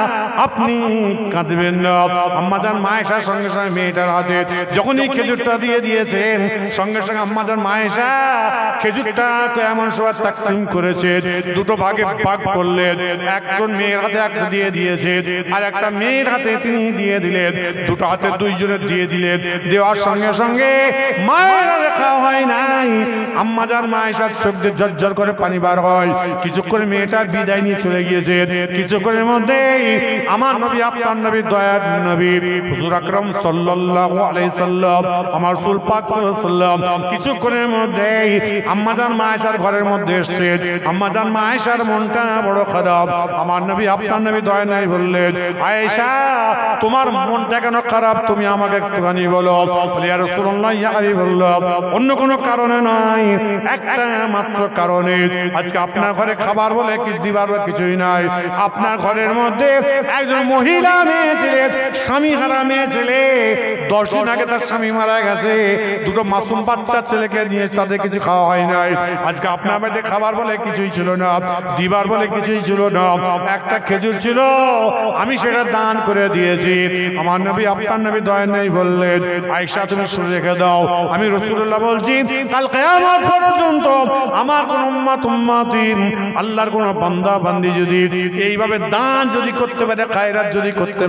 আপনি কাঁদবেন না। আম্মাজান মা আয়েশার সঙ্গে সঙ্গে মেয়েটার হাতে যখন এই খেজুরটা দিয়ে দিয়েছেন, সঙ্গে সঙ্গে আম্মাজান মা আয়েশা খেজুরটাকে এমন সময় তাকসিম করেছে, দুটো ভাগে ভাগ করলেন, একজন মেয়ের হাতে একটা দিয়ে দিয়েছে, আর একটা মেয়ের হাতে তিনি দিয়ে দিলেন, দুটো হাতে দুইজনের দিয়ে দিলেন। দেওয়ার সঙ্গে সঙ্গে মায়ের রেখা হয় নাই, আম্মাজান মা আয়েশার চোখ দিয়ে ঝরঝর করে পানি বার হয়। কিছুক্ষণ মেয়েটার বিদায় নিয়ে চলে গিয়েছে, কিছুক্ষণের মধ্যেই আমার নবী, আপনার নবী, দয়ার নবী হুজুর আকরাম সাল্লাল্লাহু আলাইহি সাল্লাম, আমার রাসূল পাক সাল্লাল্লাহু আলাইহি সাল্লাম কিছুক্ষণের মধ্যেই আম্মাজান মা আয়েশার ঘরের মধ্যে এসেছে। আম্মাজান মা আয়েশার মনটা বড় খারাপ। আমার নবী, আপনার নবী দয়া নাই বললেন, আয়েশা তোমার মনটা কেন খারাপ, তুমি আমাকে একটুখানি বলো। বলে ইয়া রাসূলুল্লাহ, ইয়া হাবিবাল্লাহ, অন্য কোনো কারণে নয়, একটা মাত্র কারণে, আজকে আপনার ঘরে খাবার বলে কিছু দিবার কিছুই নাই। আপনার ঘরের মধ্যে একজন মহিলা মেয়ে ছেলে, স্বামী হারা মেয়ে ছেলে, 10 দিন আগে তার স্বামী মারা গেছে, দুটো মাসুম বাচ্চা ছেলেকে নিয়ে তাদের কিছু খাওয়া হয় নাই। আজকে আপনার বাড়িতে খাবার বলে কিছুই ছিল না, দিবার বলে কিছুই ছিল না, একটা খেজুর ছিল, আমি সেটা দান করে দিয়েছি। আমার নবী, আপনার নবী দয়া নেই বললেন, আয়েশা তুমি শুনে রেখে দাও, আমি রাসূলুল্লাহ বলছি, কাল কিয়ামত পর্যন্ত আমার কোন উম্মতি, আল্লাহর কোন বান্দা বান্দি যদি এইভাবে দান যদি করতে পারে, খায়রাত যদি করতে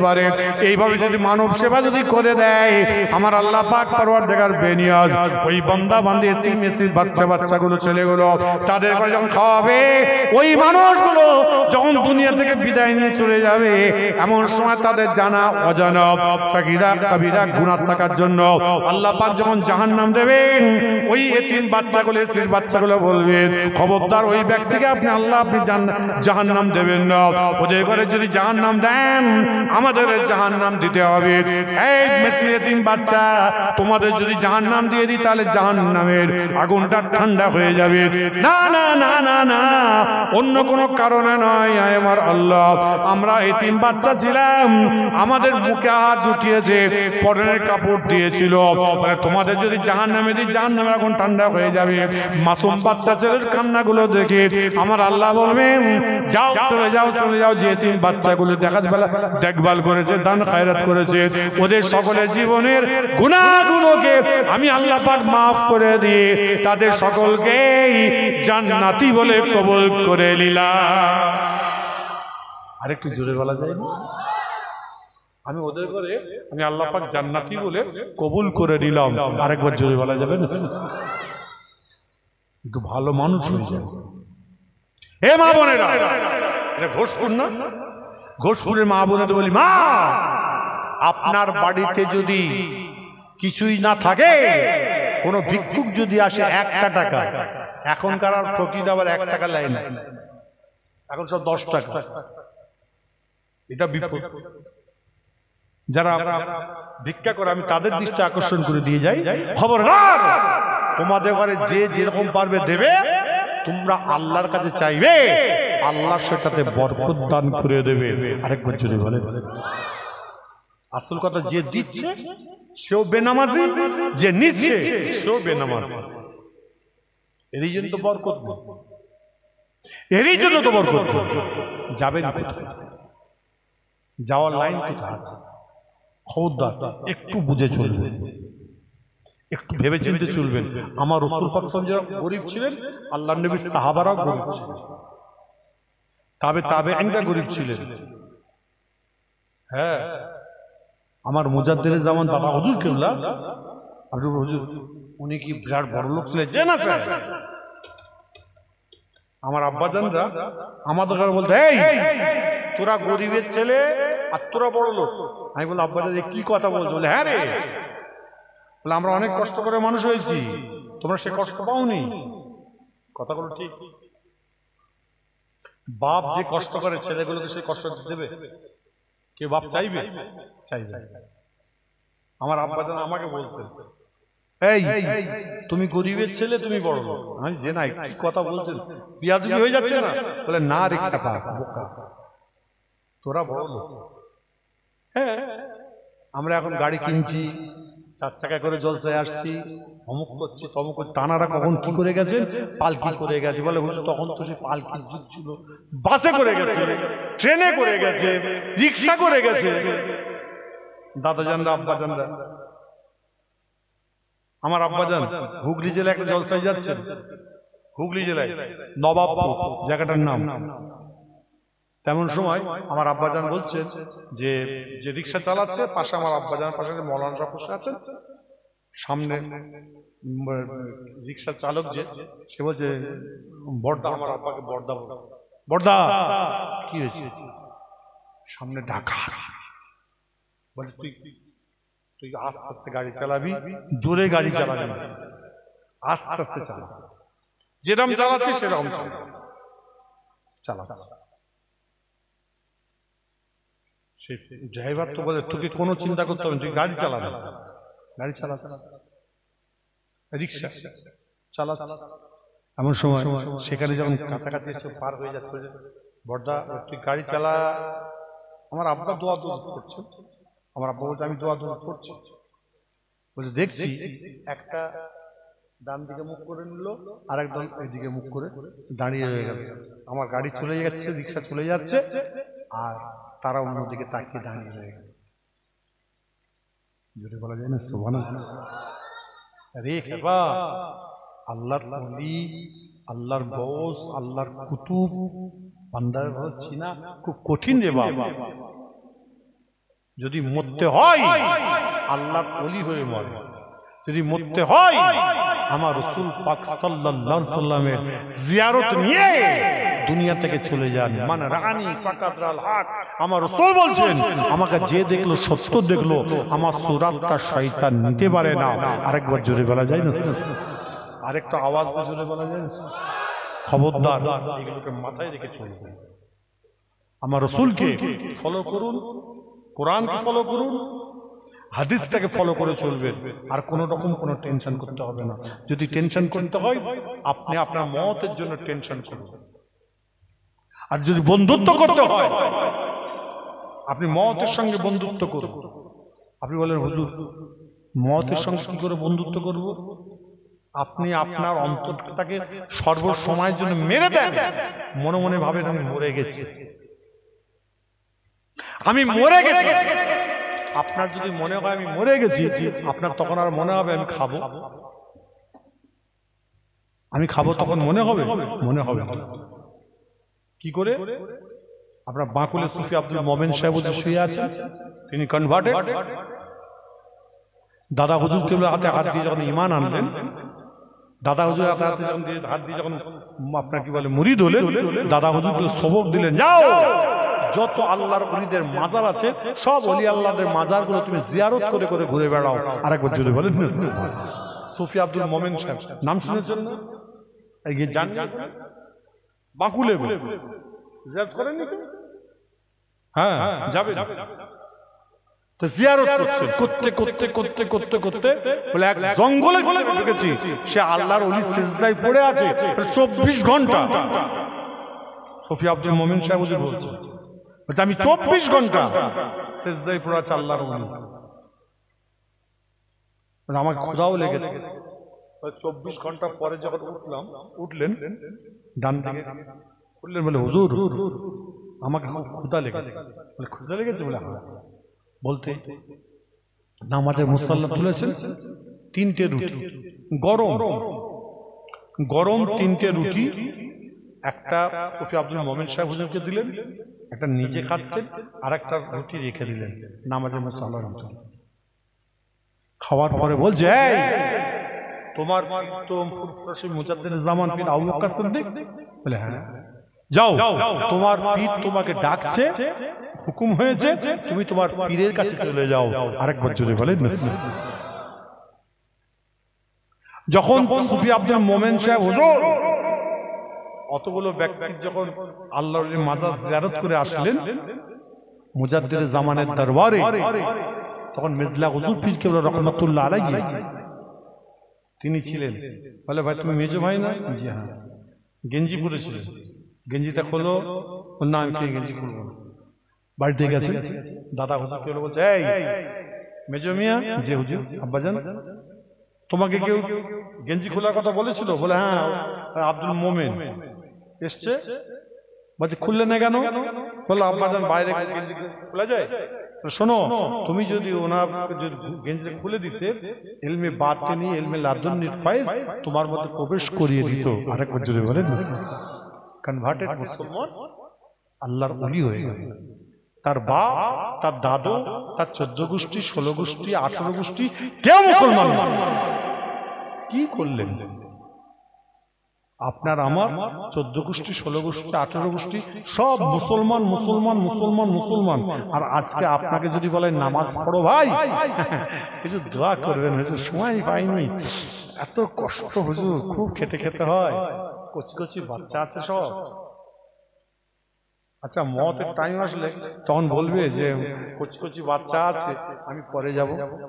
পারে। এইভাবে যদি মানব সেবা যদি করে দেয় আমার আল্লাহ পাক পরওয়ারদিগার বেনিয়াজ ওই বান্দা বান্দি এতিম মেসির বাচ্চাগুলো ছেলেগুলো তাদের করে যখন খাওয়াবে, ওই মানুষগুলো যখন দুনিয়া থেকে বিদায় নিয়ে চলে যাবে এমন সময় তাদের জানা অজানা সাগীরা কাবীরা গুনাহ থাকার জন্য আল্লাহ পাক যখন জাহান্নাম দেবেন, ওই এতিম বাচ্চাগুলো বলবে খবরদার ওই ব্যক্তিকে আপনি জাহান্নাম দেবেন না। ওদের করে যদি জাহান্নাম দেন আমাদের জাহান্নাম দিতে হবে। এই মেসি এতিম বাচ্চা, তোমাদের যদি জাহান্নাম দিয়ে দিই তাহলে জাহান্নামের আগুনটা ঠান্ডা হয়ে যাবে। না না না না না, অন্য কোনো কারণে নয়। আমার আল্লাহ, আমরা এতিম বাচ্চা ছিলাম, আমাদের মুখে হাত উঠিয়েছে, পরনের কাপড় দিয়েছিল, তোমাদের যদি জাহান্নামে দিই জাহান্নামের আগুন ঠান্ডা হয়ে যাবে। মাসুম বাচ্চা ছেলের কান্নাগুলো দেখে আমার আল্লাহ বলবেন যাও চলে যাও চলে যাও, যে এতিম বাচ্চাগুলো দেখভাল করেছে, দান খায়রাত করেছে, ওদের সকলের জীবনের গুনাহগুলোকে আমি আল্লাহ পাক মাফ করে দিয়ে তাদের সকলকেই জান্নাতি বলে কবুল করে নিলাম। আরেকটু জোরে বলা যায় না? আমি ওদের করে আমি আল্লাহ পাক জান্নাতি বলে কবুল করে নিলাম। আরেকবার জোরে বলা যাবে না? একটু ভালো মানুষ হয়ে যায়। হে মা বোনেরা, এটা ঘোষপুর না? ঘোষপুরের মা বোনেদের বলি, মা আপনার বাড়িতে যদি কিছুই না থাকে, কোনো ভিক্ষুক যদি আসে 1টা টাকা, এখনকার আর প্রকৃত আবার 1 টাকা লাইন, এখন সব 10 টাকা, এটা বিপদ। যারা ভিক্ষা করে আমি তাদের দৃষ্টি আকর্ষণ করে দিয়ে যাই, খবরদার তোমাদের ঘরে যে যেরকম পারবে দেবে, তোমরা আল্লাহর কাছে চাইবে, আল্লাহ সেটাতে বরকত দান করে দেবে। আরেকবার যদি বলে, আসল কথা যে দিচ্ছে সেও বেনামাজি, যে নিচ্ছে সেও বেনামাজি। এরই জন্য তো বরকত নেই, এরই জন্য তো বরকত নেই। যাবেন কোথায়? যাওয়ার লাইন কোথায় আছে? খবরদার একটু বুঝে চলবেন, একটু ভেবে চিন্তে চলবেন। আমার রাসূল পাক সাল্লাল্লাহু আলাইহি ওয়াসাল্লাম গরীব ছিলেন, আল্লাহর নবীর সাহাবারাও গরীব ছিলেন, তাবেঈনরা গরীব ছিলেন। হ্যাঁ, আমার মুজাদ্দিদে জামান বাবা হুজুর কিবলা, আপনি হুজুর উনি কি বিরাট বড় লোক ছিলেন? যে না স্যার, আমার আব্বাজানরা আমাদের ঘরে বলতে, এই তোরা গরিবের ছেলে আর তোরা বড় লোক। আমি বললাম আব্বাজান কি কথা বলছো? বলে হ্যাঁ রে, বলে আমরা অনেক কষ্ট করে মানুষ হয়েছি, তোমরা সে কষ্ট পাওনি। কথাগুলো ঠিক। বাপ যে কষ্ট করে ছেলেগুলোকে সে কষ্ট দেবে? কেউ বাপ চাইবে? চাইবে। আমার আব্বাজান আমাকে বলতেন, এই তুমি গরিবের ছেলে, তুমি বড় লোক। আমি যে না, কি কথা বলছেন, বিয়াদবি হয়ে যাচ্ছে না? বলে না রে কাকা, বোকা, তোরা বড় লোক। হ্যাঁ, আমরা এখন গাড়ি কিনছি, 4 চাকা করে জলসায় আসছি, অমুক করছি তমুক করছি। তানারা কখন কি করে গেছে? পালকি করে গেছে। বলে তখন তো সে পালকির যুগ ছিল, বাসে করে গেছে, ট্রেনে করে গেছে, রিক্সা করে গেছে। দাদাজানরা আব্বাজানরা, আমার আব্বাজান হুগলি জেলায় একটা জলসায় যাচ্ছেন, হুগলি জেলায় নবাবপুর জায়গাটার নাম। তেমন সময় আমার আব্বাজান বলছেন যে যে রিক্সা চালাচ্ছে পাশে আমার আব্বাজান পাশে মৌলানা বসে আছেন, সামনে রিক্সা চালক যে সে বলছে বড়দা, আমার আব্বাকে বড়দা বলে, বড়দা কি হয়েছে? সামনে ঢাকা। বলে তুই তুই আস্তে আস্তে গাড়ি চালাবি, জোরে গাড়ি চালাবি, আস্তে আস্তে চালা, যেরকম চালাচ্ছি সেরকম চালা। ড্রাইভার তো বলে তোকে কোনো চিন্তা করতে হবে, তুই গাড়ি চালাবি, গাড়ি চালাচ্ছিস, রিক্সা চালাচ্ছিস। এমন সময় সেখানে যখন কাছাকাছি এসে পার হয়ে যাচ্ছে, বড়দা তুই গাড়ি চালা। আমার আব্বা দোয়া দোয়া করছে, আমার আব্বা বলছে আমি দোয়া দোয়া করছি। বলছে দেখছি একটা ডান দিকে মুখ করে নিল, আর একদম এইদিকে মুখ করে দাঁড়িয়ে রয়ে গেল। আমার গাড়ি চলে যাচ্ছে, রিক্সা চলে যাচ্ছে, আর তারা অন্যদিকে তাকিয়ে দাঁড়িয়ে রয়ে গেল। জোরে বলা যায় না সুবহানাল্লাহ? রে বাবা, আল্লাহর ওলি, আল্লাহর গৌস, আল্লাহর কুতুব বান্দার চিনা খুব কঠিন রে বাবা। যদি মরতে হয় আল্লাহর ওলি হয়ে মরে, যদি মরতে হয় আমার রাসূল পাক সাল্লাল্লাহু আলাইহি সাল্লামের জিয়ারত নিয়ে দুনিয়া থেকে চলে যান। মান রাআনি ফাকাদ রাল হক, আমার রাসূল বলছেন আমাকে যে দেখলো সত্য দেখলো, আমার সুরাতটা শয়তান নিতে পারে না। আরেকবার জোরে বলা যায় না? আরেকটা আওয়াজ জোরে বলা যায় না? খবরদার, এগুলোকে মাথায় রেখে চলবে। আমার রাসূলকে ফলো করুন, কোরআনকে ফলো করুন, হাদিসটাকে ফলো করে চলবেন। আর কোন রকম কোনো টেনশন করতে হবে না। যদি টেনশন করতে হয় আপনি আপনার মতের জন্য টেনশন করুন। আর যদি বন্ধুত্ব করতে হয় আপনি মতের সঙ্গে বন্ধুত্ব করুন। আপনি বলেন হুজুর মতের সঙ্গে কি করে বন্ধুত্ব করব? আপনি আপনার অন্তরটাকে সর্বসময়ের জন্য মেরে দেন, মনে মনে ভাবেন আমি মরে গেছি, আমি মরে গেছি। আপনার যদি মনে হয় আমি মরে গেছি, আপনার তখন আর মনে হবে আমি খাবো, আমি খাবো, তখন মনে হবে? মনে হবে। কি করে? আপনার বাঁকুড়ে সুফি আব্দুল মোমেন সাহেব শুয়ে আছেন, তিনি কনভার্টেড। দাদা হুজুর কেবল হাতে হাত দিয়ে যখন ঈমান আনলেন, দাদা হুজুর হাতে হাত দিয়ে যখন আপনার কি বলে মুরিদ হলেন, দাদা হুজুরকে সবক দিলেন, যাও যত আল্লাহর ওলিদের মাজার আছে সব ওলি আল্লাহদের মাজারগুলো তুমি জিয়ারত করে করে ঘুরে বেড়াও। আরেকবার যদি বলেন সুফি আব্দুল মোমেন সাহেব, নাম শুনেছেন না? এই জান বাঁকুলে জিয়ারত করেন নাকি? হ্যাঁ যাবে। তো জিয়ারত করছেন, করতে করতে করতে করতে করতে বলে এক জঙ্গলে ঢুকেছি, সে আল্লাহর ওলি সিজদায় পড়ে আছে 24 ঘন্টা। সুফি আব্দুল মোমেন সাহেব বলছে আমি 24 ঘন্টা সিজদায় পড়ে আছে আল্লাহর ওলি। আমাকে ক্ষুধাও লেগেছে। 24 ঘন্টা পরে যখন উঠলেন ডান দিকে উঠলেন, বলে হুজুর আমাকে খুব ক্ষুধা লেগেছে। বলে ক্ষুধা লেগেছে? বলে হ্যাঁ। বলতে নামাজের মুসাল্লা তুলেছেন, 3টে রুটি গরম গরম, 3টে রুটি, একটা সুফি আব্দুল মোমেন সাহেব হুজুরকে দিলেন, একটা নিজে খাচ্ছেন, আর একটা রুটি রেখে দিলেন নামাজের মুসাল্লা। খাওয়ার পরে বলছে এই তোমার মুজাদ্দিদ জামান পীর আবু বকর সিদ্দিক? বলে হ্যাঁ। যাও তোমার পীর তোমাকে ডাকছে, হুকুম হয়েছে তুমি তোমার পীরের কাছে চলে যাও। আরেকবার জোরে বলেন। যখন সুফি আব্দুল মোমেন সাহেব হুজুর অতগুলো ব্যক্তি যখন আল্লাহর মাজার জিয়ারত করে আসলেন মুজাদ্দিদ জামানের দরবারে, তখন মিজলা হুজুর পীর কেবলা রহমাতুল্লাহ আলাইহি তিনি ছিলেন। বলে ভাই তুমি মেজো ভাই না? জি হ্যাঁ। গেঞ্জি পরেছিলেন, গেঞ্জিটা খোলো। না আমি গেঞ্জি খুলবো না। বাড়িতে গেছে, দাদা হুজুর কেবল বলছে এই মেজো মিয়া। যে হুজুর আব্বাজান তোমাকে কেউ গেঞ্জি খোলার কথা বলেছিল? বলে হ্যাঁ আব্দুল মোমেন এসছে। বলছে খুললে না কেন? বললো আব্বাজান বাইরে গেঞ্জি খোলা যায়। শোনো তুমি যদি ওনার গেঞ্জি খুলে দিতে, ইলমে বাতিনি ইলমে লাদুন্নির ফায়েজ তোমার মধ্যে প্রবেশ করিয়ে দিত। আরেকবার জোরে বলেন। কনভার্টেড মুসলমান, আল্লাহর ওলি হয়ে গেল। তার বাপ, তার দাদু, তার 14 গোষ্ঠী, 16 গোষ্ঠী, 18 গোষ্ঠী কেউ মুসলমান না। কি করলেন? আপনার আমার 14 গোষ্ঠী, 16 গোষ্ঠী, 18 গোষ্ঠী সব মুসলমান মুসলমান মুসলমান মুসলমান। আর আজকে আপনাকে যদি বলে নামাজ পড়ো ভাই, কিছু দোয়া করবেন, হুজুর সময় পাইনি, এত কষ্ট হুজুর, খুব খেটে খেতে হয়, কচি কচি বাচ্চা আছে সব। আচ্ছা মতের টাইম আসলে তখন বলবে যে কচি কচি বাচ্চা আছে আমি পরে যাব।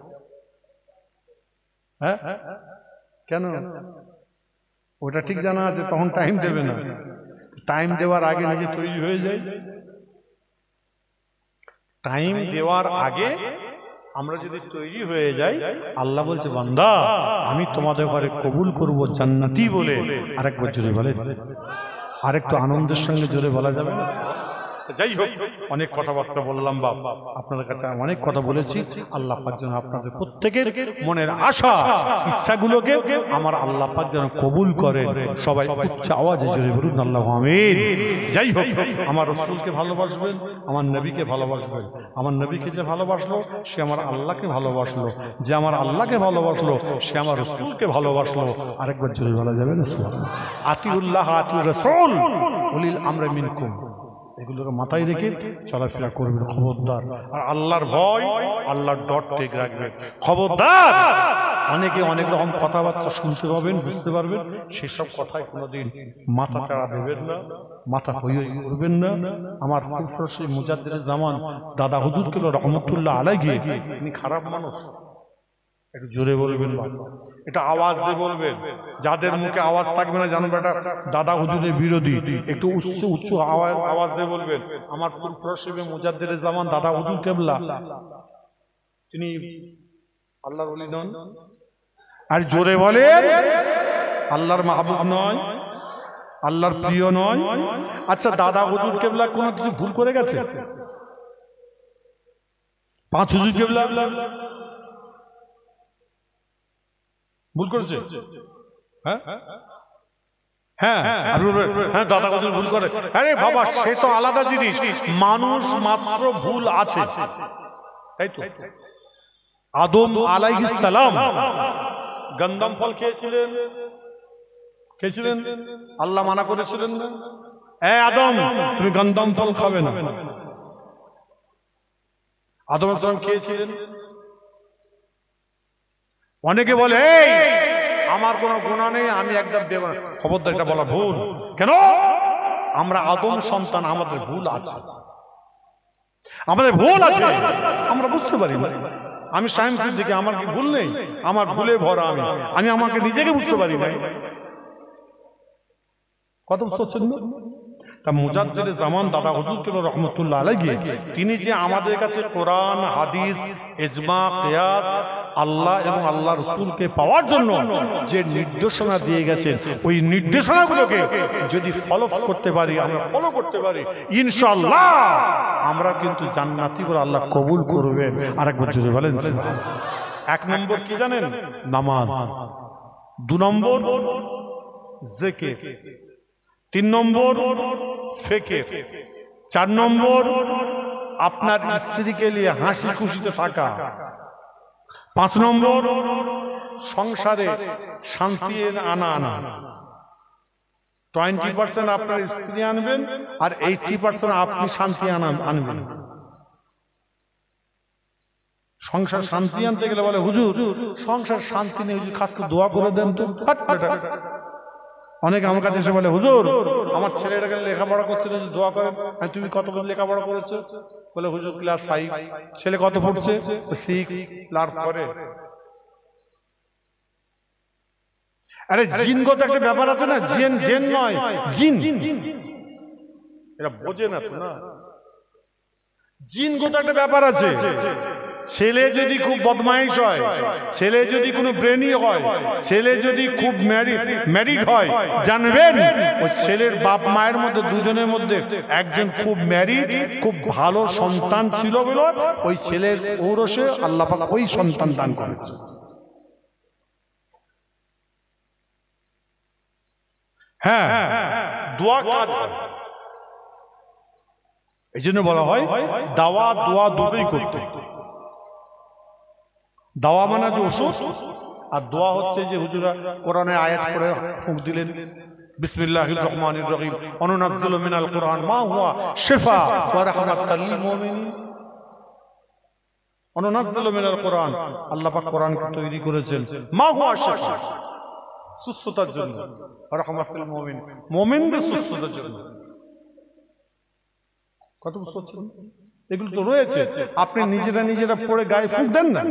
হ্যাঁ কেন? ওটা ঠিক জানা আছে তখন টাইম দেবে না। টাইম দেওয়ার আগে নিজে তৈরি হয়ে যায়। টাইম দেওয়ার আগে আমরা যদি তৈরি হয়ে যাই, আল্লাহ বলছে বান্দা আমি তোমাদের ঘরে কবুল করব জান্নাতি বলে। আরেকবার জোরে বলে, আরেকটু আনন্দের সঙ্গে জোরে বলা যাবে না? যাই হোক, অনেক কথাবার্তা বললাম বাপ, আপনাদের কাছে অনেক কথা বলেছি। আল্লাহ পাক যেন আপনাদের প্রত্যেকের মনের আশা ইচ্ছাগুলোকে আমার আল্লাহ পাক যেন কবুল করে। সবাই উচ্চ আওয়াজে জোরে বলুন আল্লাহু আমিন। যাই হোক, আমার রাসূলকে ভালোবাসবেন, আমার নবীকে ভালোবাসবেন। আমার নবীকে যে ভালোবাসলো সে আমার আল্লাহকে ভালোবাসলো, যে আমার আল্লাহকে ভালোবাসলো সে আমার রাসূলকে ভালোবাসলো। আরেকবার জোরে বলা যাবে না সুবহানাল্লাহ। আতিউল্লাহ আতিউর রাসূল উলিল আমরি মিনকুম, এগুলোকে মাথায় রেখে চলাফেরা করবেন খবরদার। আর আল্লাহর ভয়, আল্লাহর ডট ঠিক রাখবেন খবরদার। অনেকে অনেক রকম কথাবার্তা শুনতে পাবেন, বুঝতে পারবেন, সেসব কথায় কোনোদিন মাথা চাড়া দেবেন না, মাথা হই হই করবেন না। আমার ফুরফুরশি মুজাদ্দিদে জামান দাদা হুজুর কেল রহমতুল্লাহ আলাইহি, তিনি খারাপ মানুষ, একটু জোরে বলবেন, এটা আওয়াজ দিয়ে বলবেন। যাদের মুখে আওয়াজ থাকবে না জানবেন এটা দাদা হুজুরের বিরোধী। একটু উচ্চ উচ্চ আওয়াজ দিয়ে বলবেন, আমার ফুরফুরশি মুজাদ্দিদে জামান দাদা হুজুর কেবলা তিনি আল্লাহর ওলি নন। আর জোরে বলেন, আল্লাহর মাহবুব নয়, আল্লাহর প্রিয় নয়। আচ্ছা, দাদা হুজুর কেবলা কোনো কিছু ভুল করে গেছে? পাঁচ হুজুর কেবলা ভুল করেছে? হ্যাঁ হ্যাঁ হ্যাঁ, দাদা হুজুর ভুল করে। আরে বাবা, সে তো আলাদা জিনিস। মানুষ মাত্র ভুল আছে, তাই তো। আদম আলাইহিস সালাম গন্ধম ফল খেয়েছিলেন, খেয়েছিলেন, আল্লাহ মানা করেছিলেন না, এ আদম তুমি গন্ধম ফল খাবে না। আদম আলাইহিস সালাম খেয়েছিলেন। অনেকে বলে এই আমার কোনো গুনাহ নেই, আমি একদম বেগুনাহ। খবরদার, এটা বলা ভুল। কেন? আমরা আদম সন্তান, আমাদের ভুল আছে, আমাদের ভুল আছে, আমরা বুঝতে পারি না। আমি সায়েন্স দিকে, আমার কি ভুল নেই? আমার ভুলে ভরা আমি আমাকে নিজেকে বুঝতে পারি না। কত বুঝছেন না? তা মুজাদ্দিদে জামান দাদা হুজুর কেবলা রহমতুল্লাহ আলাইহি, তিনি যে আমাদের কাছে কোরআন, হাদিস, ইজমা, কিয়াস, আল্লাহ এবং আল্লাহ রাসূলকে পাওয়ার জন্য যে নির্দেশনা দিয়ে গেছেন, ওই নির্দেশনাগুলোকে যদি ফলো করতে পারি, আমরা ফলো করতে পারি, ইনশাআল্লাহ আমরা কিন্তু জান্নাতি করে আল্লাহ কবুল করবেন। আরেকবার জোরে বলেন। এক নম্বর কি জানেন? নামাজ। 2 নম্বর জিকির। 3 নম্বর ফিকির। 4 নম্বর আপনার স্ত্রীকে নিয়ে হাসি খুশিতে থাকা। 5 নম্বর সংসারে শান্তি আনা। 20% আপনার স্ত্রী আনবেন আর 80% আপনি শান্তি আনবেন। সংসার শান্তি আনতে গেলে বলে হুজুর সংসার শান্তি নেই, হুজুর খাস করে দোয়া করে দেন তো। অনেকে আমার কাছে এসে বলে হুজুর আমার ছেলেটাকে লেখাপড়া করছে, দোয়া করেন। তুমি কত লেখাপড়া করেছো? বলে হুজুর ক্লাস 5। ছেলে কত পড়ছে? 6 ক্লাস করে। আরে জিনগত একটা ব্যাপার আছে না, জেন নয় জিন, এটা বোঝে না তো না। জিনগত একটা ব্যাপার আছে। ছেলে যদি খুব বদমাইশ হয়, ছেলে যদি কোনো ব্রেনি হয়, ছেলে যদি খুব ম্যারিড হয়, জানবেন ওই ছেলের বাপ মায়ের মধ্যে দুজনের মধ্যে একজন খুব ম্যারিড, খুব ভালো সন্তান ছিল বলে ওই ছেলের ঔরসে আল্লাহ পাক ওই সন্তান দান করেছে। হ্যাঁ, দোয়া কাজ হয়। এই জন্য বলা হয় দাওয়া দোয়া দুটোই করতে। দাওয়া মানে যে ওষুধ, আর দোয়া হচ্ছে যে হুজুরা কোরআনের আয়াত করে ফুঁক দিলেন, বিসমিল্লাহির রহমানির রহিম, অনুনাজ্জিলু মিনাল কোরআন মা হুয়া শিফা ওয়া রাহমাতাল লিল মুমিনিন। অনুনাজ্জিলু মিনাল কোরআন, আল্লাহ পাক কোরআনকে তৈরি করেছেন মা হুয়া শিফা, সুস্থতার জন্য, রাহমাতুল মুমিন, মুমিনদের সুস্থতার জন্য। কত বুঝছেন? এগুলো তো রয়েছে, আপনি নিজেরা পড়ে গায়ে ফুঁক দেন না।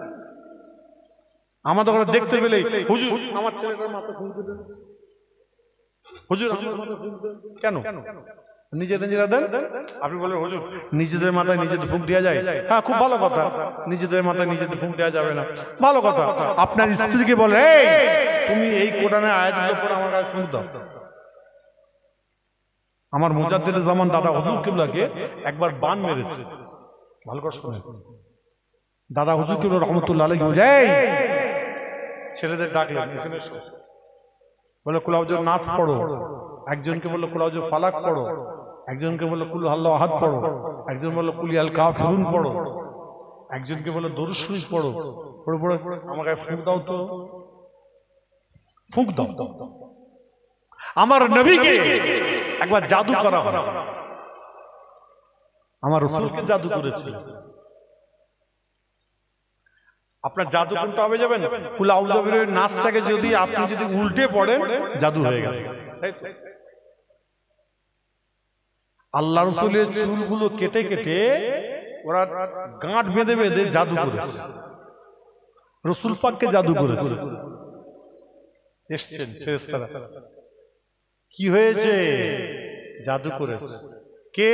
আমাদের ঘরে দেখতে পেলেই হুজুর আমার ছেলেটার মাথা ফুঁক দেন, হুজুর আমার মাথা ফুঁক দেন। কেন? নিজেরা দেন। আপনি বলেন হুজুর নিজেদের মাথায় নিজেদের ফুঁক দেওয়া যায়? হ্যাঁ, খুব ভালো কথা। নিজেদের মাথায় নিজেদের ফুঁক দেওয়া যাবে না, ভালো কথা। আপনার স্ত্রীকে বলে এই তুমি এই কোরআনের আয়াতগুলো পড়ে আমার গায়ে ফুঁক দাও। আমার মুজাদ্দিদ জামান দাদা হুজুর কিবলাকে একবার বান মেরেছে। ভালো করে শুনে, দাদা হুজুর কিবলা রহমতুল্লাহ আলাইহি ছেলেদের ডাকলেন, এখানে বলে কুল আউযু নাস পড়ো, একজনকে বললো কুল আউযু ফালাক পড়ো, একজনকে বললো কুল আল্লাহু আহাদ পড়ো, একজন বললো কুল ইয়াল কাফিরুন পড়ো, একজনকে বললো দরুদ শরীফ পড়ো। পড়ে পড়ে আমাকে ফুঁক দাও, তো ফুঁক দাও। আমার নবীকে একবার জাদু করা হয়, আমার রাসূলকে জাদু করেছে। আপনার জাদু কোনটা হবে যাবেন? কুল আউযু বির নাসটাকে যদি আপনি যদি উল্টে পড়েন জাদু হয়ে গেল, তাই তো? আল্লাহ রাসূলের চুলগুলো কেটে কেটে ওরা গাঁট বেঁধে বেঁধে জাদু করেছে, রাসূল পাককে জাদু করেছে। এসেছেন ফেরেশতারা, কি হয়েছে? জাদু করেছে। কে?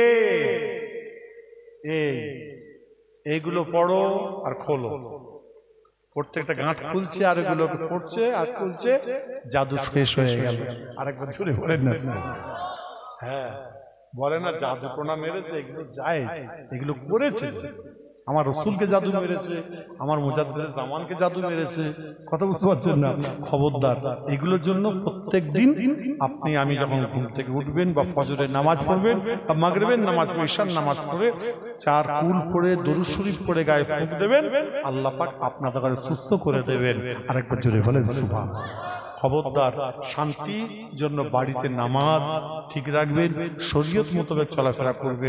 এইগুলো পড়ো আর খোলো। প্রত্যেকটা গাঁট খুলছে আর এগুলো পড়ছে আর খুলছে, জাদু শেষ হয়ে গেল। আরেকবার জোরে বলেন না। হ্যাঁ, বলে না জাদু টোনা মেরেছে, এগুলো জায়েজ, এগুলো করেছে। আমার রাসূলকে জাদু মেরেছে, আমার মুজাদ্দিদ জামানকে জাদু মেরেছে। কথা বুঝতে পারছেন না? খবরদার, এগুলোর জন্য প্রত্যেক দিন আপনি আমি যখন ঘুম থেকে উঠবেন বা ফজরের নামাজ পড়বেন বা মাগরিবের নামাজ, ঈশার নামাজ পড়ে 4 কুল পড়ে দরুদ শরীফ পড়ে গায়ে ফুঁক দেবেন, আল্লাহ পাক আপনাদের সুস্থ করে দেবেন। আরেকবার জোরে বলেন সুবহানাল্লাহ। খবরদার, শান্তির জন্য বাড়িতে নামাজ ঠিক রাখবেন, শরীয়ত মোতাবেক চলাফেরা করবেন।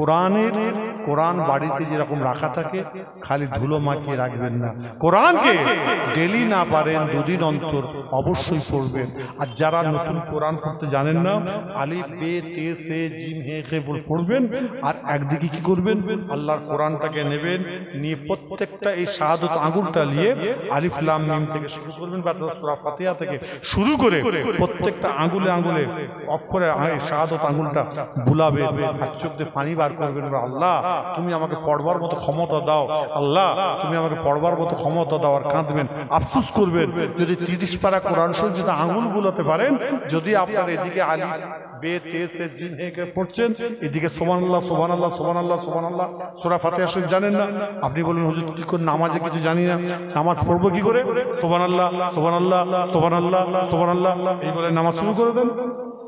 কোরআন বাড়িতে যেরকম রাখা থাকে খালি ধুলো মাখিয়ে রাখবেন না। কোরআনকে ডেলি না পারেন 2 দিন অন্তর অবশ্যই পড়বেন। আর যারা নতুন কোরআন পড়তে জানেন না, আলিফ বে তে সে জিম হে কে পড়বেন। আর একদিকে কি করবেন? আল্লাহর কোরআনটাকে নেবেন, নিয়ে প্রত্যেকটা এই শাহাদত আঙ্গুলটা নিয়ে আলিফ লাম মিম থেকে শুরু করবেন, বা সূরা ফাতিহা থেকে শুরু করে প্রত্যেকটা আঙ্গুলে আঙ্গুলে অক্ষরে শাহাদত আঙ্গুলটা বুলাবেন আর চোখ দিয়ে পানি বার করবেন। আল্লাহ তুমি আমাকে পড়বার মতো ক্ষমতা দাও, আল্লাহ তুমি আমাকে পড়বার মতো ক্ষমতা দাও। আর কাঁদবেন, আফসোস করবেন যদি 30 পারা কোরআন শরীফ যদি আঙ্গুল বুলাতে পারেন, যদি আপনার এদিকে আলিফ বে তে সে জিম হে কে পড়ছেন, এদিকে সুবহানাল্লাহ সুবহানাল্লাহ সুবহানাল্লাহ সুবহানাল্লাহ সূরা ফাতিহা শরীফ জানেন না, আপনি বলবেন হুজুর কি করে নামাজে কিছু জানি না, নামাজ পড়বো কি করে? সুবহানাল্লাহ সুবহানাল্লাহ সুবহানাল্লাহ সুবহানাল্লাহ এই বলে নামাজ শুরু করে দেন।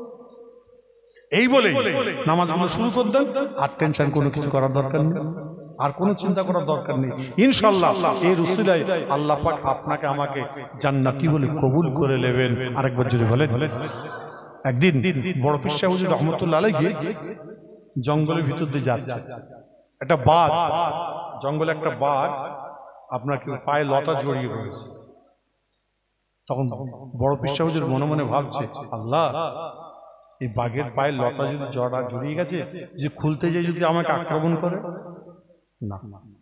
এই বলে নামাজগুলো শুরু করে দেন, আর টেনশন কোনো কিছু করার দরকার নেই, আর কোনো চিন্তা করার দরকার নেই। ইনশাআল্লাহ এই রসিলায় আল্লাহ পাক আপনাকে আমাকে জান্নাতি বলে কবুল করে নেবেন। আরেকবার যদি বলেন। একদিন বড় পীর সাহেব হুজুর রহমতুল্লাহ আলাইহি জঙ্গলের ভিতর দিয়ে যাচ্ছে, একটা বাঘ, জঙ্গলে একটা বাঘ আপনার কি পায়ে লতা জড়িয়ে পড়েছে। তখন বড় পীর সাহেব হুজুর মনে মনে ভাবছে, আল্লাহ এই বাঘের পায়ে লতা যদি জড়িয়ে গেছে, যে খুলতে যেয়ে যদি আমাকে আক্রমণ করে, না,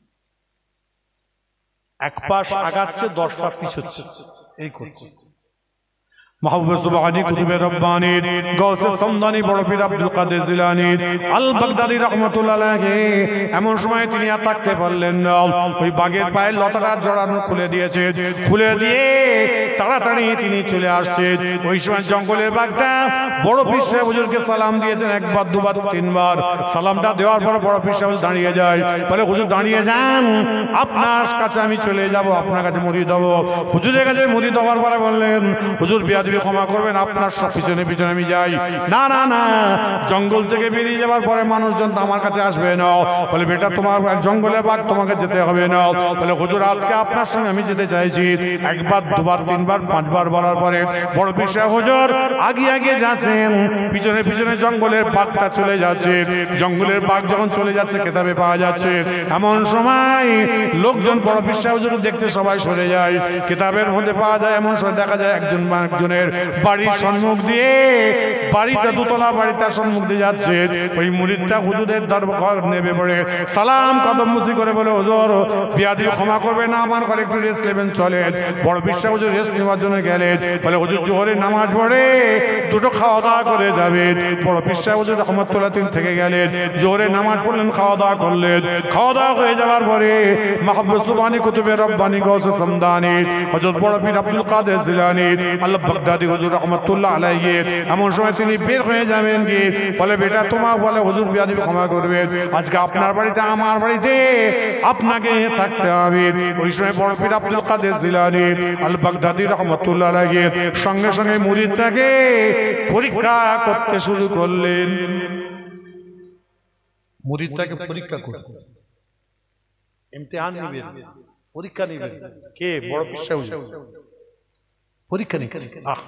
1 পাশ আগাচ্ছে 10 পা পিছচ্ছে, এই করছে। মাহবুবে সুবহানী কুতুবে রব্বানী গাউসে সমদানি বড় পীর Abdul Qadir Jilani al Baghdadi রাহমাতুল্লাহ আলাইহি এমন সময় তিনি আর থাকতে পারলেন না, ওই বাঘের পায়ে লতাটা জড়ানো খুলে দিয়েছে, খুলে দিয়ে তাড়াতাড়ি তিনি চলে আসছেন। ওই সময় জঙ্গলের বাঘটা বড় পীর সাহেব হুজুরকে সালাম দিয়েছেন, 1 বার 2 বার 3 বার। সালামটা দেওয়ার পর বড় পীর সাহেব দাঁড়িয়ে যায়, বলে হুজুর দাঁড়িয়ে যান, আপনার কাছে আমি চলে যাব, আপনার কাছে মুরিদ হব। হুজুরের কাছে মুরিদ হওয়ার পরে বললেন, হুজুর বিয়াদবি ক্ষমা করবেন, আপনার সব পিছনে পিছনে আমি যাই। না না না, জঙ্গল থেকে বেরিয়ে যাওয়ার পরে মানুষজন তো আমার কাছে আসবে না। বলে বেটা তোমার জঙ্গলে বাঘ, তোমাকে যেতে হবে না। বলে হুজুর আজকে আপনার সঙ্গে আমি যেতে চাইছি। 1 বার 2 বার 3 বার 5 বার বলার পরে বড় পীর সাহেব হুজুর আগে আগে যাচ্ছেন, পিছনে পিছনে জঙ্গলের বাঘটা চলে যাচ্ছে। জঙ্গলের বাঘ যখন চলে যাচ্ছে কেতাবে পাওয়া যাচ্ছে, এমন সময় লোকজন বড় পীর সাহেব হুজুর দেখতে সবাই সরে যায়। কেতাবের মধ্যে পাওয়া যায়, এমন সময় দেখা যায় একজন একজনের বাড়ির সম্মুখ দিয়ে, বাড়িটা 2 তলা, বাড়িটার সম্মুখ দিয়ে যাচ্ছে। ওই মুরিদটা হুজুরের দরবার নেবে পড়ে সালাম কদম মুসি করে বলে, হুজুর বিয়াদবি ক্ষমা করবে না, আমার ঘরে একটু রেস্ট নেবেন চলে। বড় পীর সাহেব হুজুর রেস্ট নেওয়ার জন্য গেলেন। বলে হুজুর জোহরের নামাজ পড়ে দুটো খাওয়া দাওয়া করে যাবেন। বড় পীর সাহেব হুজুর রহমাতুল্লাহ তিনি থেকে গেলেন, জোহরের নামাজ পড়লেন, খাওয়া দাওয়া করলেন। খাওয়া দাওয়া হয়ে যাওয়ার পরে মাহবুব সুবহানী কুতুবে রব্বানী গৌসে সমদানি হযরত বড় পীর আব্দুল কাদের জিলানী আল্লাহ বাগদাদি হুজুর রহমাতুল্লাহ আলাইহি এমন সময় তিনি বের হয়ে যাবেন কি বলে বেটা তোমার বলে হুজুর বিয়াদবি ক্ষমা করবেন, আজকে আপনার বাড়িতে আমার বাড়িতে আপনাকে থাকতে হবে। ওই সময় বড় পীর আব্দুল কাদের জিলানী আল বাগদাদি রহমাতুল্লাহ আলাইহি সঙ্গে সঙ্গে মুরিদটাকে পরীক্ষা করতে শুরু করলেন। মুরিদটাকে পরীক্ষা করতে ইমতিহান নেবেন, পরীক্ষা নেবেন। কে? বড় পীর সাহেব পরীক্ষা নিচ্ছে।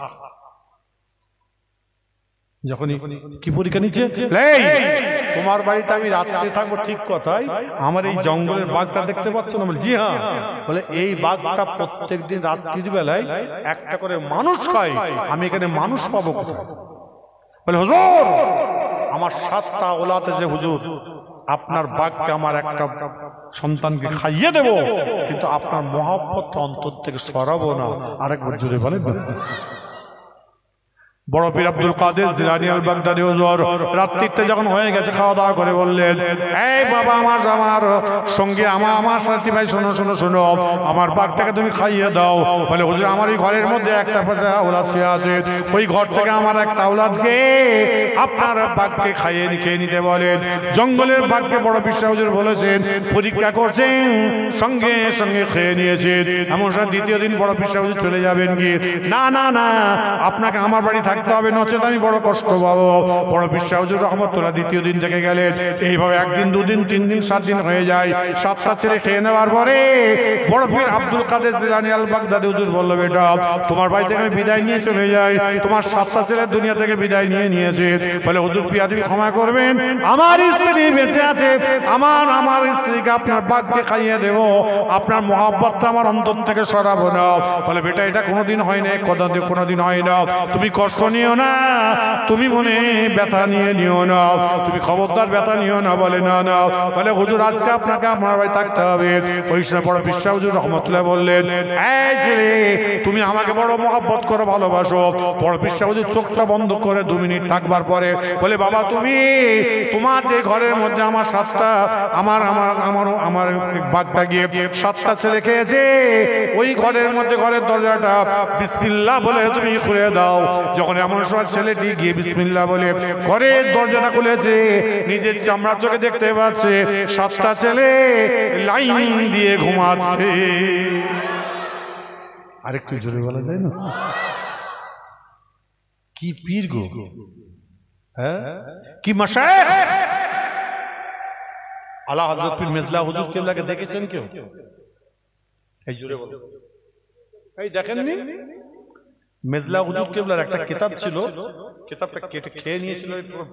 যখন কি পরীক্ষা নিচ্ছে, তোমার বাড়িতে আমি রাত্রে থাকবো ঠিক কথাই, আমার এই জঙ্গলের বাঘটা দেখতে পাচ্ছ না? বলে জি হ্যাঁ। বলে এই বাঘটা প্রত্যেক দিন রাত্রির বেলায় একটা করে মানুষ খায়, আমি এখানে মানুষ পাবো কোথায়? বলে হুজুর আমার 7টা ওলাতে যে হুজুর আপনার বাঘকে আমার একটা সন্তানকে খাইয়ে দেব, কিন্তু আপনার মহব্বত অন্তর থেকে সরাবো না। আরেকবার জুড়ে বলে বড় পীর আব্দুল কাদের জিলানী আল বাগদাদি হুজুর রাত্রিতে যখন হয়ে গেছে খাওয়া দাওয়া করে বললেন, এই বাবা আমার সঙ্গে আমার সাথী ভাই শোনো শোনো শোনো, আমার বাঘটাকে তুমি খাইয়ে দাও। বলে হুজুর আমার এই ঘরের মধ্যে একটা ওলাদ শুয়ে আছে, ওই ঘর থেকে আমার একটা ওলাদকে আপনার বাঘকে খেয়ে নিতে বলেন। জঙ্গলের বাঘকে বড় পীর সাহেব হুজুর বলেছেন, পরীক্ষা করছেন, সঙ্গে সঙ্গে খেয়ে নিয়েছেন। এমন সময় দ্বিতীয় দিন বড় পীর সাহেব হুজুর চলে যাবেন কি না না না আপনাকে আমার বাড়ি থাকতে হবে, নচেত আমি বড় কষ্ট পাবো। বড় পীর সাহেব হুজুর রহমাতুল্লাহ দ্বিতীয় দিন থেকে গেলেন। এইভাবে একদিন দুদিন 3 দিন 7 দিন হয়ে যায়। 7টা ছেলে খেয়ে নেওয়ার পরে বড় পীর আব্দুল কাদের জিলানী আল বাগদাদি হুজুর বলল, বেটা তোমার বাড়ি থেকে আমি বিদায় নিয়ে চলে যাই, তোমার 7টা ছেলে দুনিয়া থেকে বিদায় নিয়ে নিয়েছে। বলে হুজুর বিয়াদবি ক্ষমা করবেন, আমার স্ত্রী বেঁচে আছে, আমার স্ত্রীকে আপনার বাঘকে খাইয়ে দেব, আপনার মহব্বতটা আমার অন্তর থেকে সরাবো না। বলে বেটা এটা কোনোদিন হয় না, কোনোদিন হয় না, তুমি কষ্ট নিও না, তুমি মনে ব্যথা নিও না, তুমি খবরদার ব্যথা নিও না। বলে না না। বলে হুজুর আজকে আপনাকে আমার বাড়ি থাকতে হবে। ওই সময় বড় পীর সাহেব হুজুর রহমাতুল্লাহ বললেন, এই ছেলে তুমি আমাকে বড় মহব্বত করো, ভালোবাসো। বড় পীর সাহেব হুজুর চোখটা বন্ধ করে 2 মিনিট থাকবার পরে বলে, বাবা তোমার যে ঘরের মধ্যে আমার 7টা আমার বাঘটা গিয়ে 7টা ছেলে খেয়েছে, ওই ঘরের মধ্যে ঘরের দরজাটা বিসমিল্লাহ বলে তুমি খুলে দাও। যখন এমন সময় ছেলেটি গিয়ে বিসমিল্লাহ বলে ঘরের দরজাটা খুলেছে, নিজের চামড়া চোখে দেখতে পাচ্ছে 7টা ছেলে লাইন দিয়ে ঘুমাচ্ছে। আরেকটু জোরে বলা যায় না? কি পীর গো, হ্যাঁ কি মাশায়েখ। আলা হযরত পীর মেজলা হুজুর কেবলাকে দেখেছেন কেউ? এই জোরে বলো, এই দেখেননি? মেজলা হুজুর কেবলার একটা কিতাব ছিল, কিতাবটা কেটে খেয়ে নিয়েছিল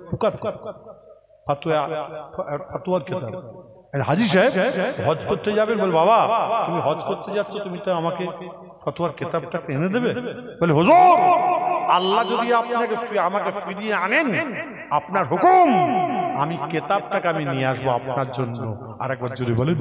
ফাতুয়া কিতাব। হাজী সাহেব হজ করতে যাবেন, বল বাবা তুমি হজ করতে যাচ্ছ, তুমি তো আমাকে ফতোয়ার কিতাবটা এনে দেবে। বলে হুজুর আল্লাহ যদি আমাকে ফিরিয়ে আনেন আপনার হুকুম, আমি কিতাবটাকে আমি নিয়ে আসবো আপনার জন্য। আরেকবার জোরে বলেন।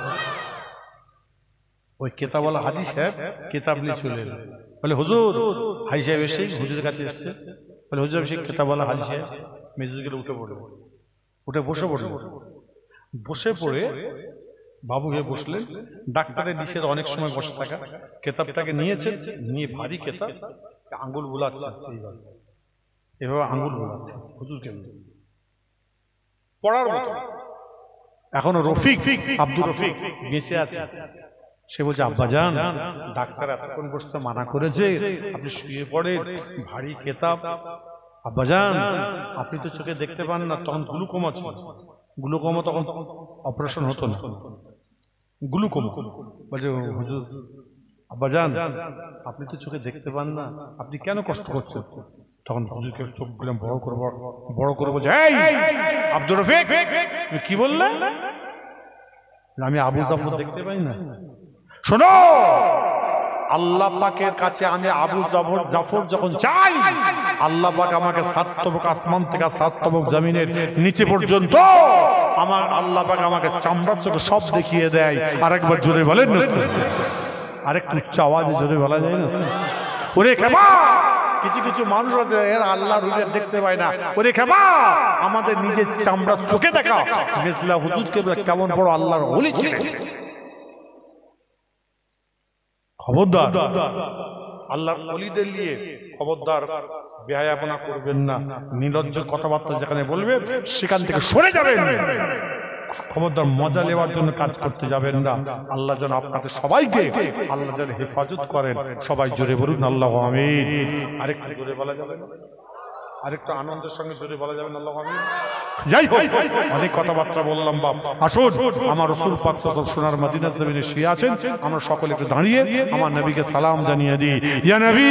ওই কিতাবওয়ালা হাজী সাহেব কিতাব নিয়ে চলে এলেন। বলে হুজুর, হাজী সাহেব এসেই হুজুরের কাছে এসছে। বলে হুজুর সেই কিতাবওয়ালা হাজী সাহেব মেজুকে উঠে বসে পড়ল। বসে পড়ে বাবু হয়ে বসলেন। ডাক্তারের নিষেধ অনেক সময় বসে থাকা। কেতাবটাকে নিয়েছেন, নিয়ে ভারী কেতাব আঙ্গুল বোলাচ্ছে, এভাবে আঙ্গুল বোলাচ্ছে হুজুরকে পড়ার মতো। এখনো রফিক আব্দুর রফিক বেঁচে আছে। সে বলছে, আব্বাজান ডাক্তার এতক্ষণ বসতে মানা করেছে, আপনি শুয়ে পড়েন, ভারী কেতাব। আব্বাজান আপনি তো চোখে দেখতে পান না, তখন গ্লুকোমা ছিল, গ্লুকোমা তখন অপারেশন হতো না, গ্লুকোমা। বলছে হুজুর আব্বাজান আপনি তো চোখে দেখতে পান না, আপনি কেন কষ্ট করছেন? তখন হুজুরকে চোখ দিলাম বড় করে বলছে, এই আব্দুর রফিক তুমি কি বললে? আমি আবু জাফর দেখতে পাই না। শোনো, আল্লাহ পাকের কাছে আমি আবু জাফর যখন চাই, আল্লাহ পাক আমাকে 7 তবক আসমান থেকে 7 তবক জমিনের নিচে পর্যন্ত আমার আল্লাহ পাক আমাকে চামড়ার চোখে সব দেখিয়ে দেয়। আরেকবার জোরে বলেন। আরেকটু উচ্চ আওয়াজে জোরে বলা যায় না? ওরে খেপা! কিছু কিছু মানুষ আছে এর আল্লাহ রুজের দেখতে পায় না। ওরে খেপা, আমাদের নিজের চামড়া চোখে দেখা মেজলা হুজুরকে কেমন বড় আল্লাহর ওলি ছিলেন। খবরদার আল্লাহর ওলিদের নিয়ে খবরদার বেহায়াপনা করবেন না। নির্লজ্জ কথাবার্তা যেখানে বলবে সেখান থেকে সরে যাবেন। খবরদার মজা নেওয়ার জন্য কাজ করতে যাবেন না। আল্লাহ যেন আপনাকে সবাইকে আল্লাহ যেন হেফাজত করেন। সবাই জোরে বলুন আল্লাহ আমিন। আরেকটু জোরে বলা যাবে না? আরেকটু আনন্দের সঙ্গে জোরে বলা যাবে না আল্লাহ আমিন? যাই হোক, অনেক কথাবার্তা বললাম বাপ। আসুন আমার রাসূল পাক সাল্লাল্লাহু আলাইহি ওয়াসাল্লাম সোনার মদিনার জমিনে শুয়ে আছেন। আমরা সকলে একটু দাঁড়িয়ে আমার নবীকে সালাম জানিয়ে দিই। ইয়া নবী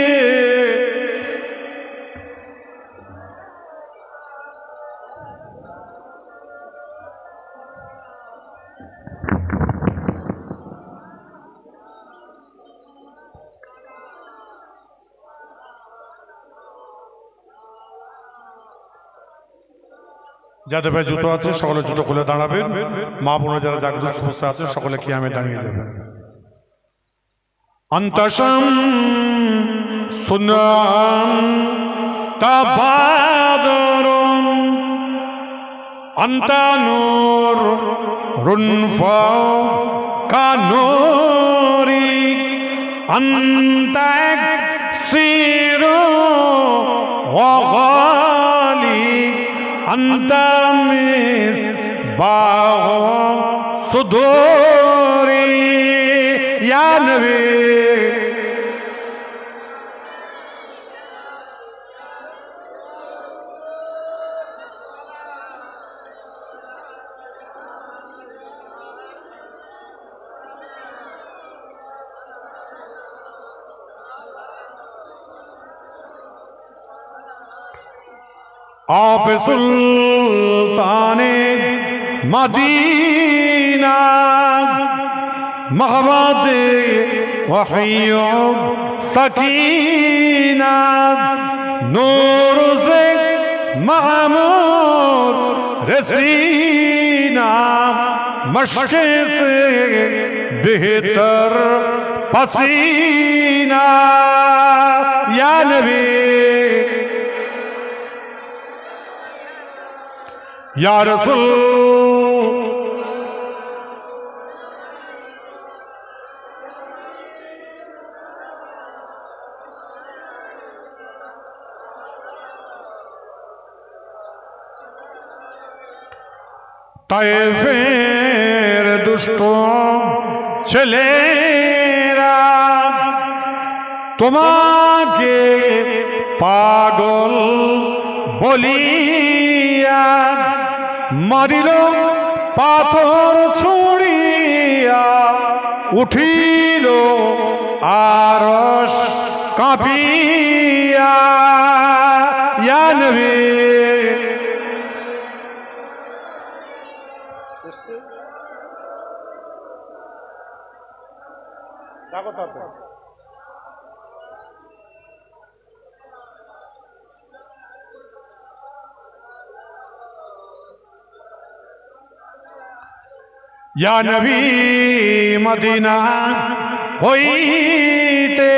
যাদের ভাই জুতো আছে সকলে জুতো খুলে দাঁড়াবেন। মা বোনা যারা জাগ্রত অবস্থায় আছে সকলে কিয়ামে দাঁড়িয়ে যাবেন। আন্তাশাম সুনাম তাবাদরুন আন্তা নূর রুনফা কানুরি আন্তা সিরু ওয়া গালি আন্তা মিসবাহ সুদুরি ইয়া নবী। आप सुल्ताने मदीना महमद वहियो सकीना नूर से महमूद रसीना मशके से बेहतर पसीना या नबी या रसूल। তায়েফের দুষ্ট ছেলেরা তোমাকে পাগল বলিয়া মারিল পাথর ছুড়িয়া উঠিল আরশ কাঁপিয়া ইয়া নবী। या नबी मदीना হইতে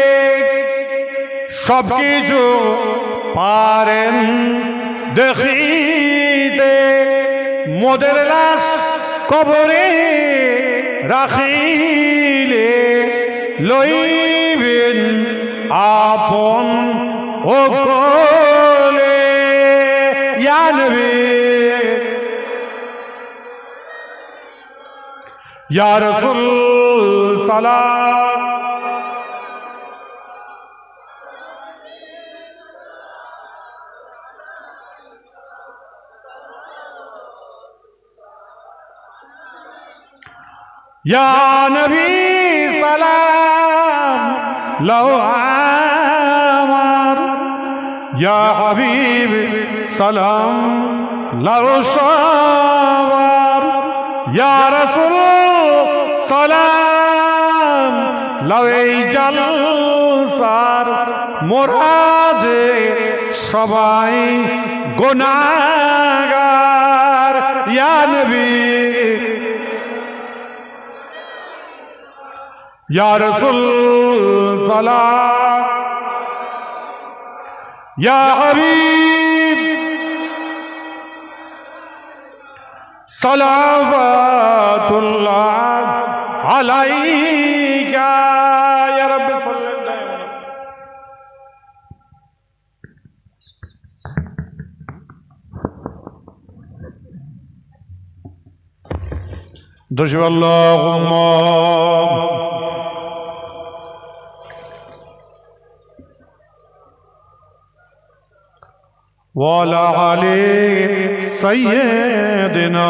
সবকিছু পারেন দেখিতে মোদের লাশ কবরে রাখিলে লইবেন আপন ও কোলে ইয়া নবী। या रसूल सलाम या नबी सलाम लो आमार या हबीब सलाम लो शावार या रसूल সালাম লই জলসার মোরাজে সবাই গুনাহগার ইয়া নবী। या रसूल सलाम, या हबीब सलावतुल्लाह अलैका या रब्बी सल्लल्लाहु। दुश्मन अल्लाहुम्मा वाला आले सय्यदना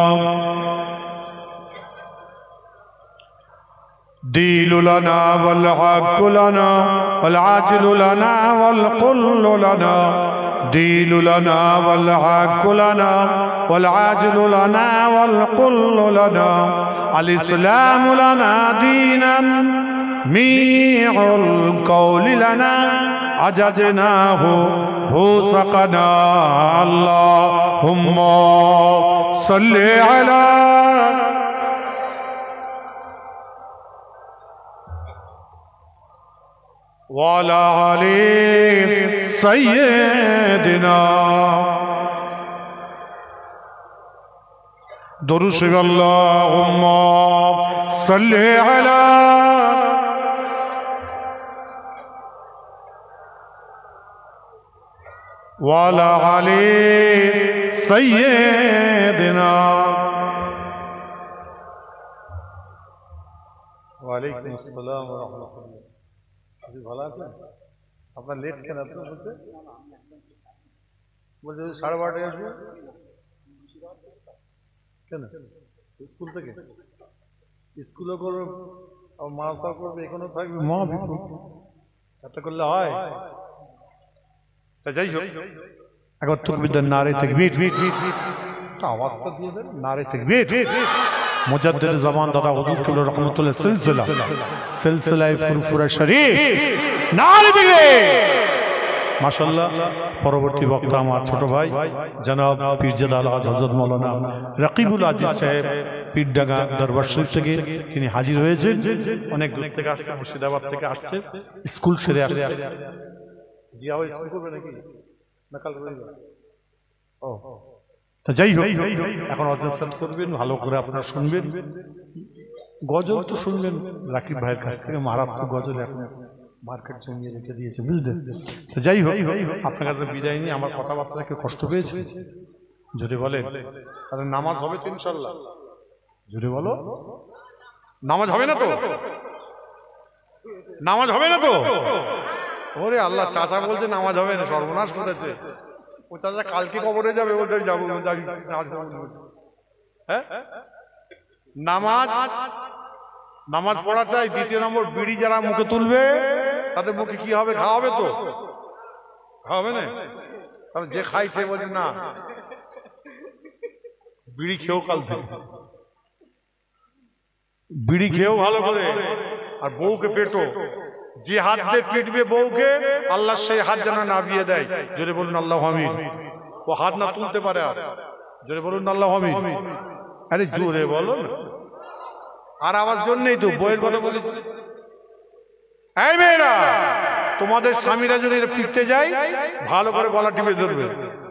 दीलु लना वल हक़्क़ु लना वल आजिलु लना वल कुल्लु लना दीलु लना वल हक़्क़ु लना वल आजिलु लना वल कुल्लु लना अल इस्लामु लना दीनन मीउल कौलि लना अजजनाहु हो सकना अल्लाहुम्मा सल्ली अला वाला आले सय्यदना। दुरूद शरीफ अल्लाहुम्मा सल्ली अला वाला आले सय्यदना। ওয়ালাইকুম আসসালাম ওয়া রাহমাতুল্লাহ। আপনি ভালো আছেন? আপনার লেট কেন? আপনি বলতে বলছে 12:30টায় আসবে কেন? স্কুল থেকে স্কুলও করবে, মাদ্রাসা করবে, এখানেও থাকবে, মা এত করলে হয়? যাই হোক, একবার তাকবীর নারে তাকবীর, আওয়াজটা দিয়ে দেন, নারে তাকবীর। মুজাদ্দিদ জামান দাদা হুজুর কিবলা রহমাতুল্লাহ সিলসিলায়ে ফুরফুরা শরীফ নারে তাকবীর। মাশাআল্লাহ। পরবর্তী বক্তা আমার ছোট ভাই জনাব পীরজাদা আলহাজ হযরত মাওলানা রাকিবুল আজিজ সাহেব পীরডাঙ্গা দরবার শরীফ থেকে তিনি হাজির হয়েছেন। অনেক দূর থেকে আসছে, মুর্শিদাবাদ থেকে আসছে, স্কুল সেরে আসছে। জি আবার স্কুল করবে নাকি না কাল রবিবার? ও তো যাই হোক, এখন অধ্যয়ন করবেন, ভালো করে আপনারা শুনবেন। গজল তো শুনবেন রাকিব ভাইয়ের কাছ থেকে, মারাত্মক গজল এখন মার্কেট জমিয়ে রেখে দিয়েছে, বুঝলেন? তো যাই হোক, আপনার কাছে বিদায় নিয়ে আমার কথাবার্তা কেউ কষ্ট পেয়েছে? জোরে বলেন। তাহলে নামাজ হবে তো ইনশাল্লাহ? জোরে বলো। নামাজ হবে না তো? নামাজ হবে না তো? ওরে আল্লাহ, চাচা বলছে নামাজ হবে না, সর্বনাশ করেছে। ও চাচা কালকে কবরে যাবে, ও যাবো। হ্যাঁ, নামাজ পড়া চাই। দ্বিতীয় নম্বর, বিড়ি যারা মুখে তুলবে তাদের মুখে কি হবে? খাওয়াবে তো? খাওয়াবে না? কারণ যে খাইছে বলছে না, বিড়ি খেয়েও কাল থেকে, বিড়ি খেয়েও ভালো করে। আর বউকে পেটো, যে হাত দিয়ে পিটবে বউকে, আল্লাহ সেই হাত যেন নাবিয়ে দেয়। জোরে বলুন আল্লাহু আমিন। ও হাত না তুলতে পারে। আর জোরে বলুন আল্লাহু আমিন। আরে জোরে বলো না, আর আওয়াজ জন্যই তো বইয়ের কথা বলেছি। এই মেয়েরা, তোমাদের স্বামীরা যদি পিটতে যায়, ভালো করে গলা টিপে ধরবে।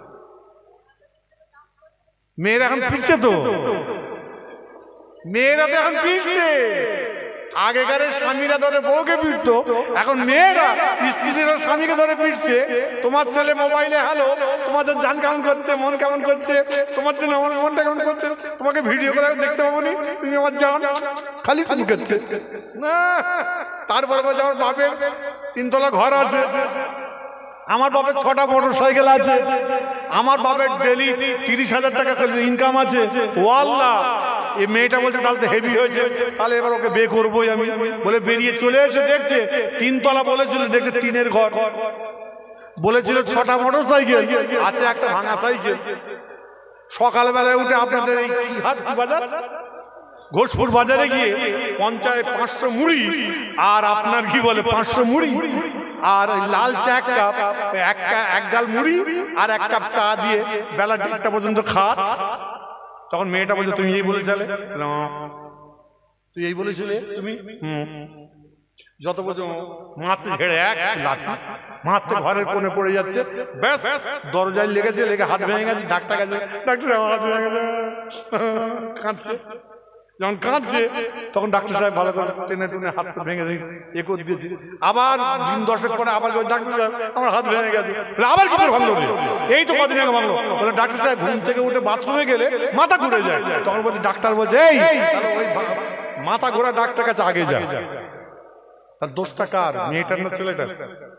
মেয়েরা এখন পিটছে তো, মেয়েরা তো এখন পিটছে। আগেকার স্বামীরা ধরে বউকে পিটতো, এখন মেয়েরা স্ত্রীরা স্বামীকে ধরে পিটছে। তোমার ছেলে মোবাইলে হ্যালো, তোমার জান কেমন করছে, মন কেমন করছে, তোমার জন্য আমার মনটা কেমন করছে, তোমাকে ভিডিও করে দেখতে পাবো নি, তুমি আমার জান, খালি তুমি করছে না। তারপরে বলছে আমার বাপের 3 তলা ঘর আছে, আমার বাপের 6টা মোটরসাইকেল আছে, আমার বাপের ডেলি 30,000 টাকা ইনকাম আছে। ও আল্লাহ, এই মেয়েটা বলছে তাহলে তো হেভি হয়েছে, তাহলে এবার ওকে বিয়ে করবোই আমি। বলে বেরিয়ে চলে এসে দেখছে 3 তলা, বলেছিল দেখছে টিনের ঘর, বলেছিল 6টা মোটরসাইকেল আছে, একটা ভাঙা সাইকেল। সকালবেলায় উঠে আপনাদের এই হাট বাজার, ঘোষপুর বাজারে গিয়ে 500 মুড়ি, আর আপনার কি বলে 500 মুড়ি আর লাল চা এক গাল মুড়ি আর 1 কাপ চা দিয়ে বেলা 1টা পর্যন্ত খা। তখন মেয়েটা বলছে তুমি এই বলেছিলে, তুই এই বলেছিলে তুমি যত পর্যন্ত মারতে ঝেড়ে এক লাঠি মারতে ঘরের কোণে পড়ে যাচ্ছে, ব্যাস দরজায় লেগেছে, লেগে হাত ভেঙে গেছে। ডাক্তার কাছে, ডাক্তার আমার হাত ভেঙে গেছে, কাঁদছে। যখন কাঁদছে তখন ডাক্তার সাহেব ভালো করে টেনে টুনে হাত ভেঙে এ করে দিয়েছে। আবার দিন 10 পরে আবার ডাক্তার সাহেব আমার হাত ভেঙে গেছে, আবার কি করে ভাঙলো? এই তো কদিন আগে ভাঙলো। বলে ডাক্তার সাহেব ঘুম থেকে উঠে বাথরুমে গেলে মাথা ঘুরে যায়। তখন বলছে ডাক্তার বলছে, এই ওই মাথা ঘোরা ডাক্তার কাছে আগে যায়। তার দোষটা কার? মেয়েটার না ছেলেটার?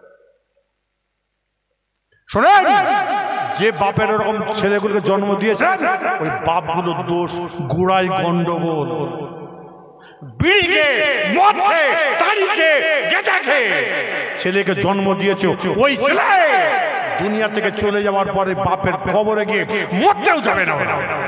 শোনেন, যে বাপের ওরকম ছেলেগুলোকে জন্ম দিয়েছে ওই বাপগুলোর দোষ, গোড়ায় গন্ডগোল। বিড়িকে, মদকে, তাড়িকে, গেঁজাকে ছেলেকে জন্ম দিয়েছে ওই ছেলে দুনিয়া থেকে চলে যাওয়ার পরে বাপের কবরে গিয়ে মরতেও যাবে না।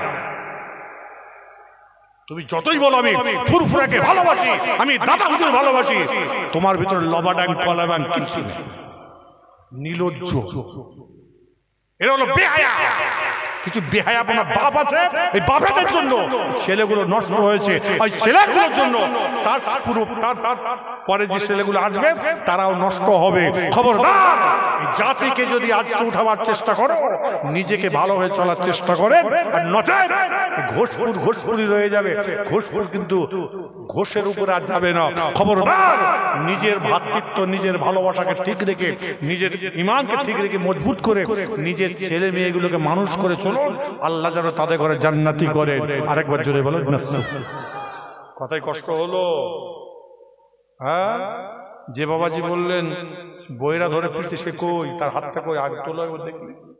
তুমি যতই বলো আমি ফুরফুরাকে ভালোবাসি, আমি দাদা হুজুর ভালোবাসি, তোমার ভিতরে লবাডাং কলাবাং কিছু নেই। নির্লজ্জ, এরা হলো বেহায়া। কিছু বেহায়াপনা বাপ আছে, এই বাপেদের জন্য ছেলেগুলো নষ্ট হয়েছে। ওই ছেলেগুলোর জন্য তার পুরো তার পরে যে ছেলেগুলো আসবে তারাও নষ্ট হবে। খবরদার, জাতিকে যদি আজকে উঠাবার চেষ্টা করো, নিজেকে ভালো হয়ে চলার চেষ্টা করে, আর নচেত ঘোষপুর ঘোষপুরি রয়ে যাবে। ঘোষপুর কিন্তু ঘোষের উপর আর যাবে না। খবরদার, নিজের ভ্রাতৃত্ব, নিজের ভালোবাসাকে ঠিক রেখে, নিজের ইমানকে ঠিক রেখে মজবুত করে নিজের ছেলে মেয়েগুলোকে মানুষ করে চলো। আল্লাহ যেন তাদের ঘরে জান্নাতি করে। আরেকবার জোরে বলো। কথাই কষ্ট হলো? হ্যাঁ, যে বাবাজি বললেন বইরা ধরে ফিরছে, সে কই? তার হাতটা কই? আগে তোলো দেখি।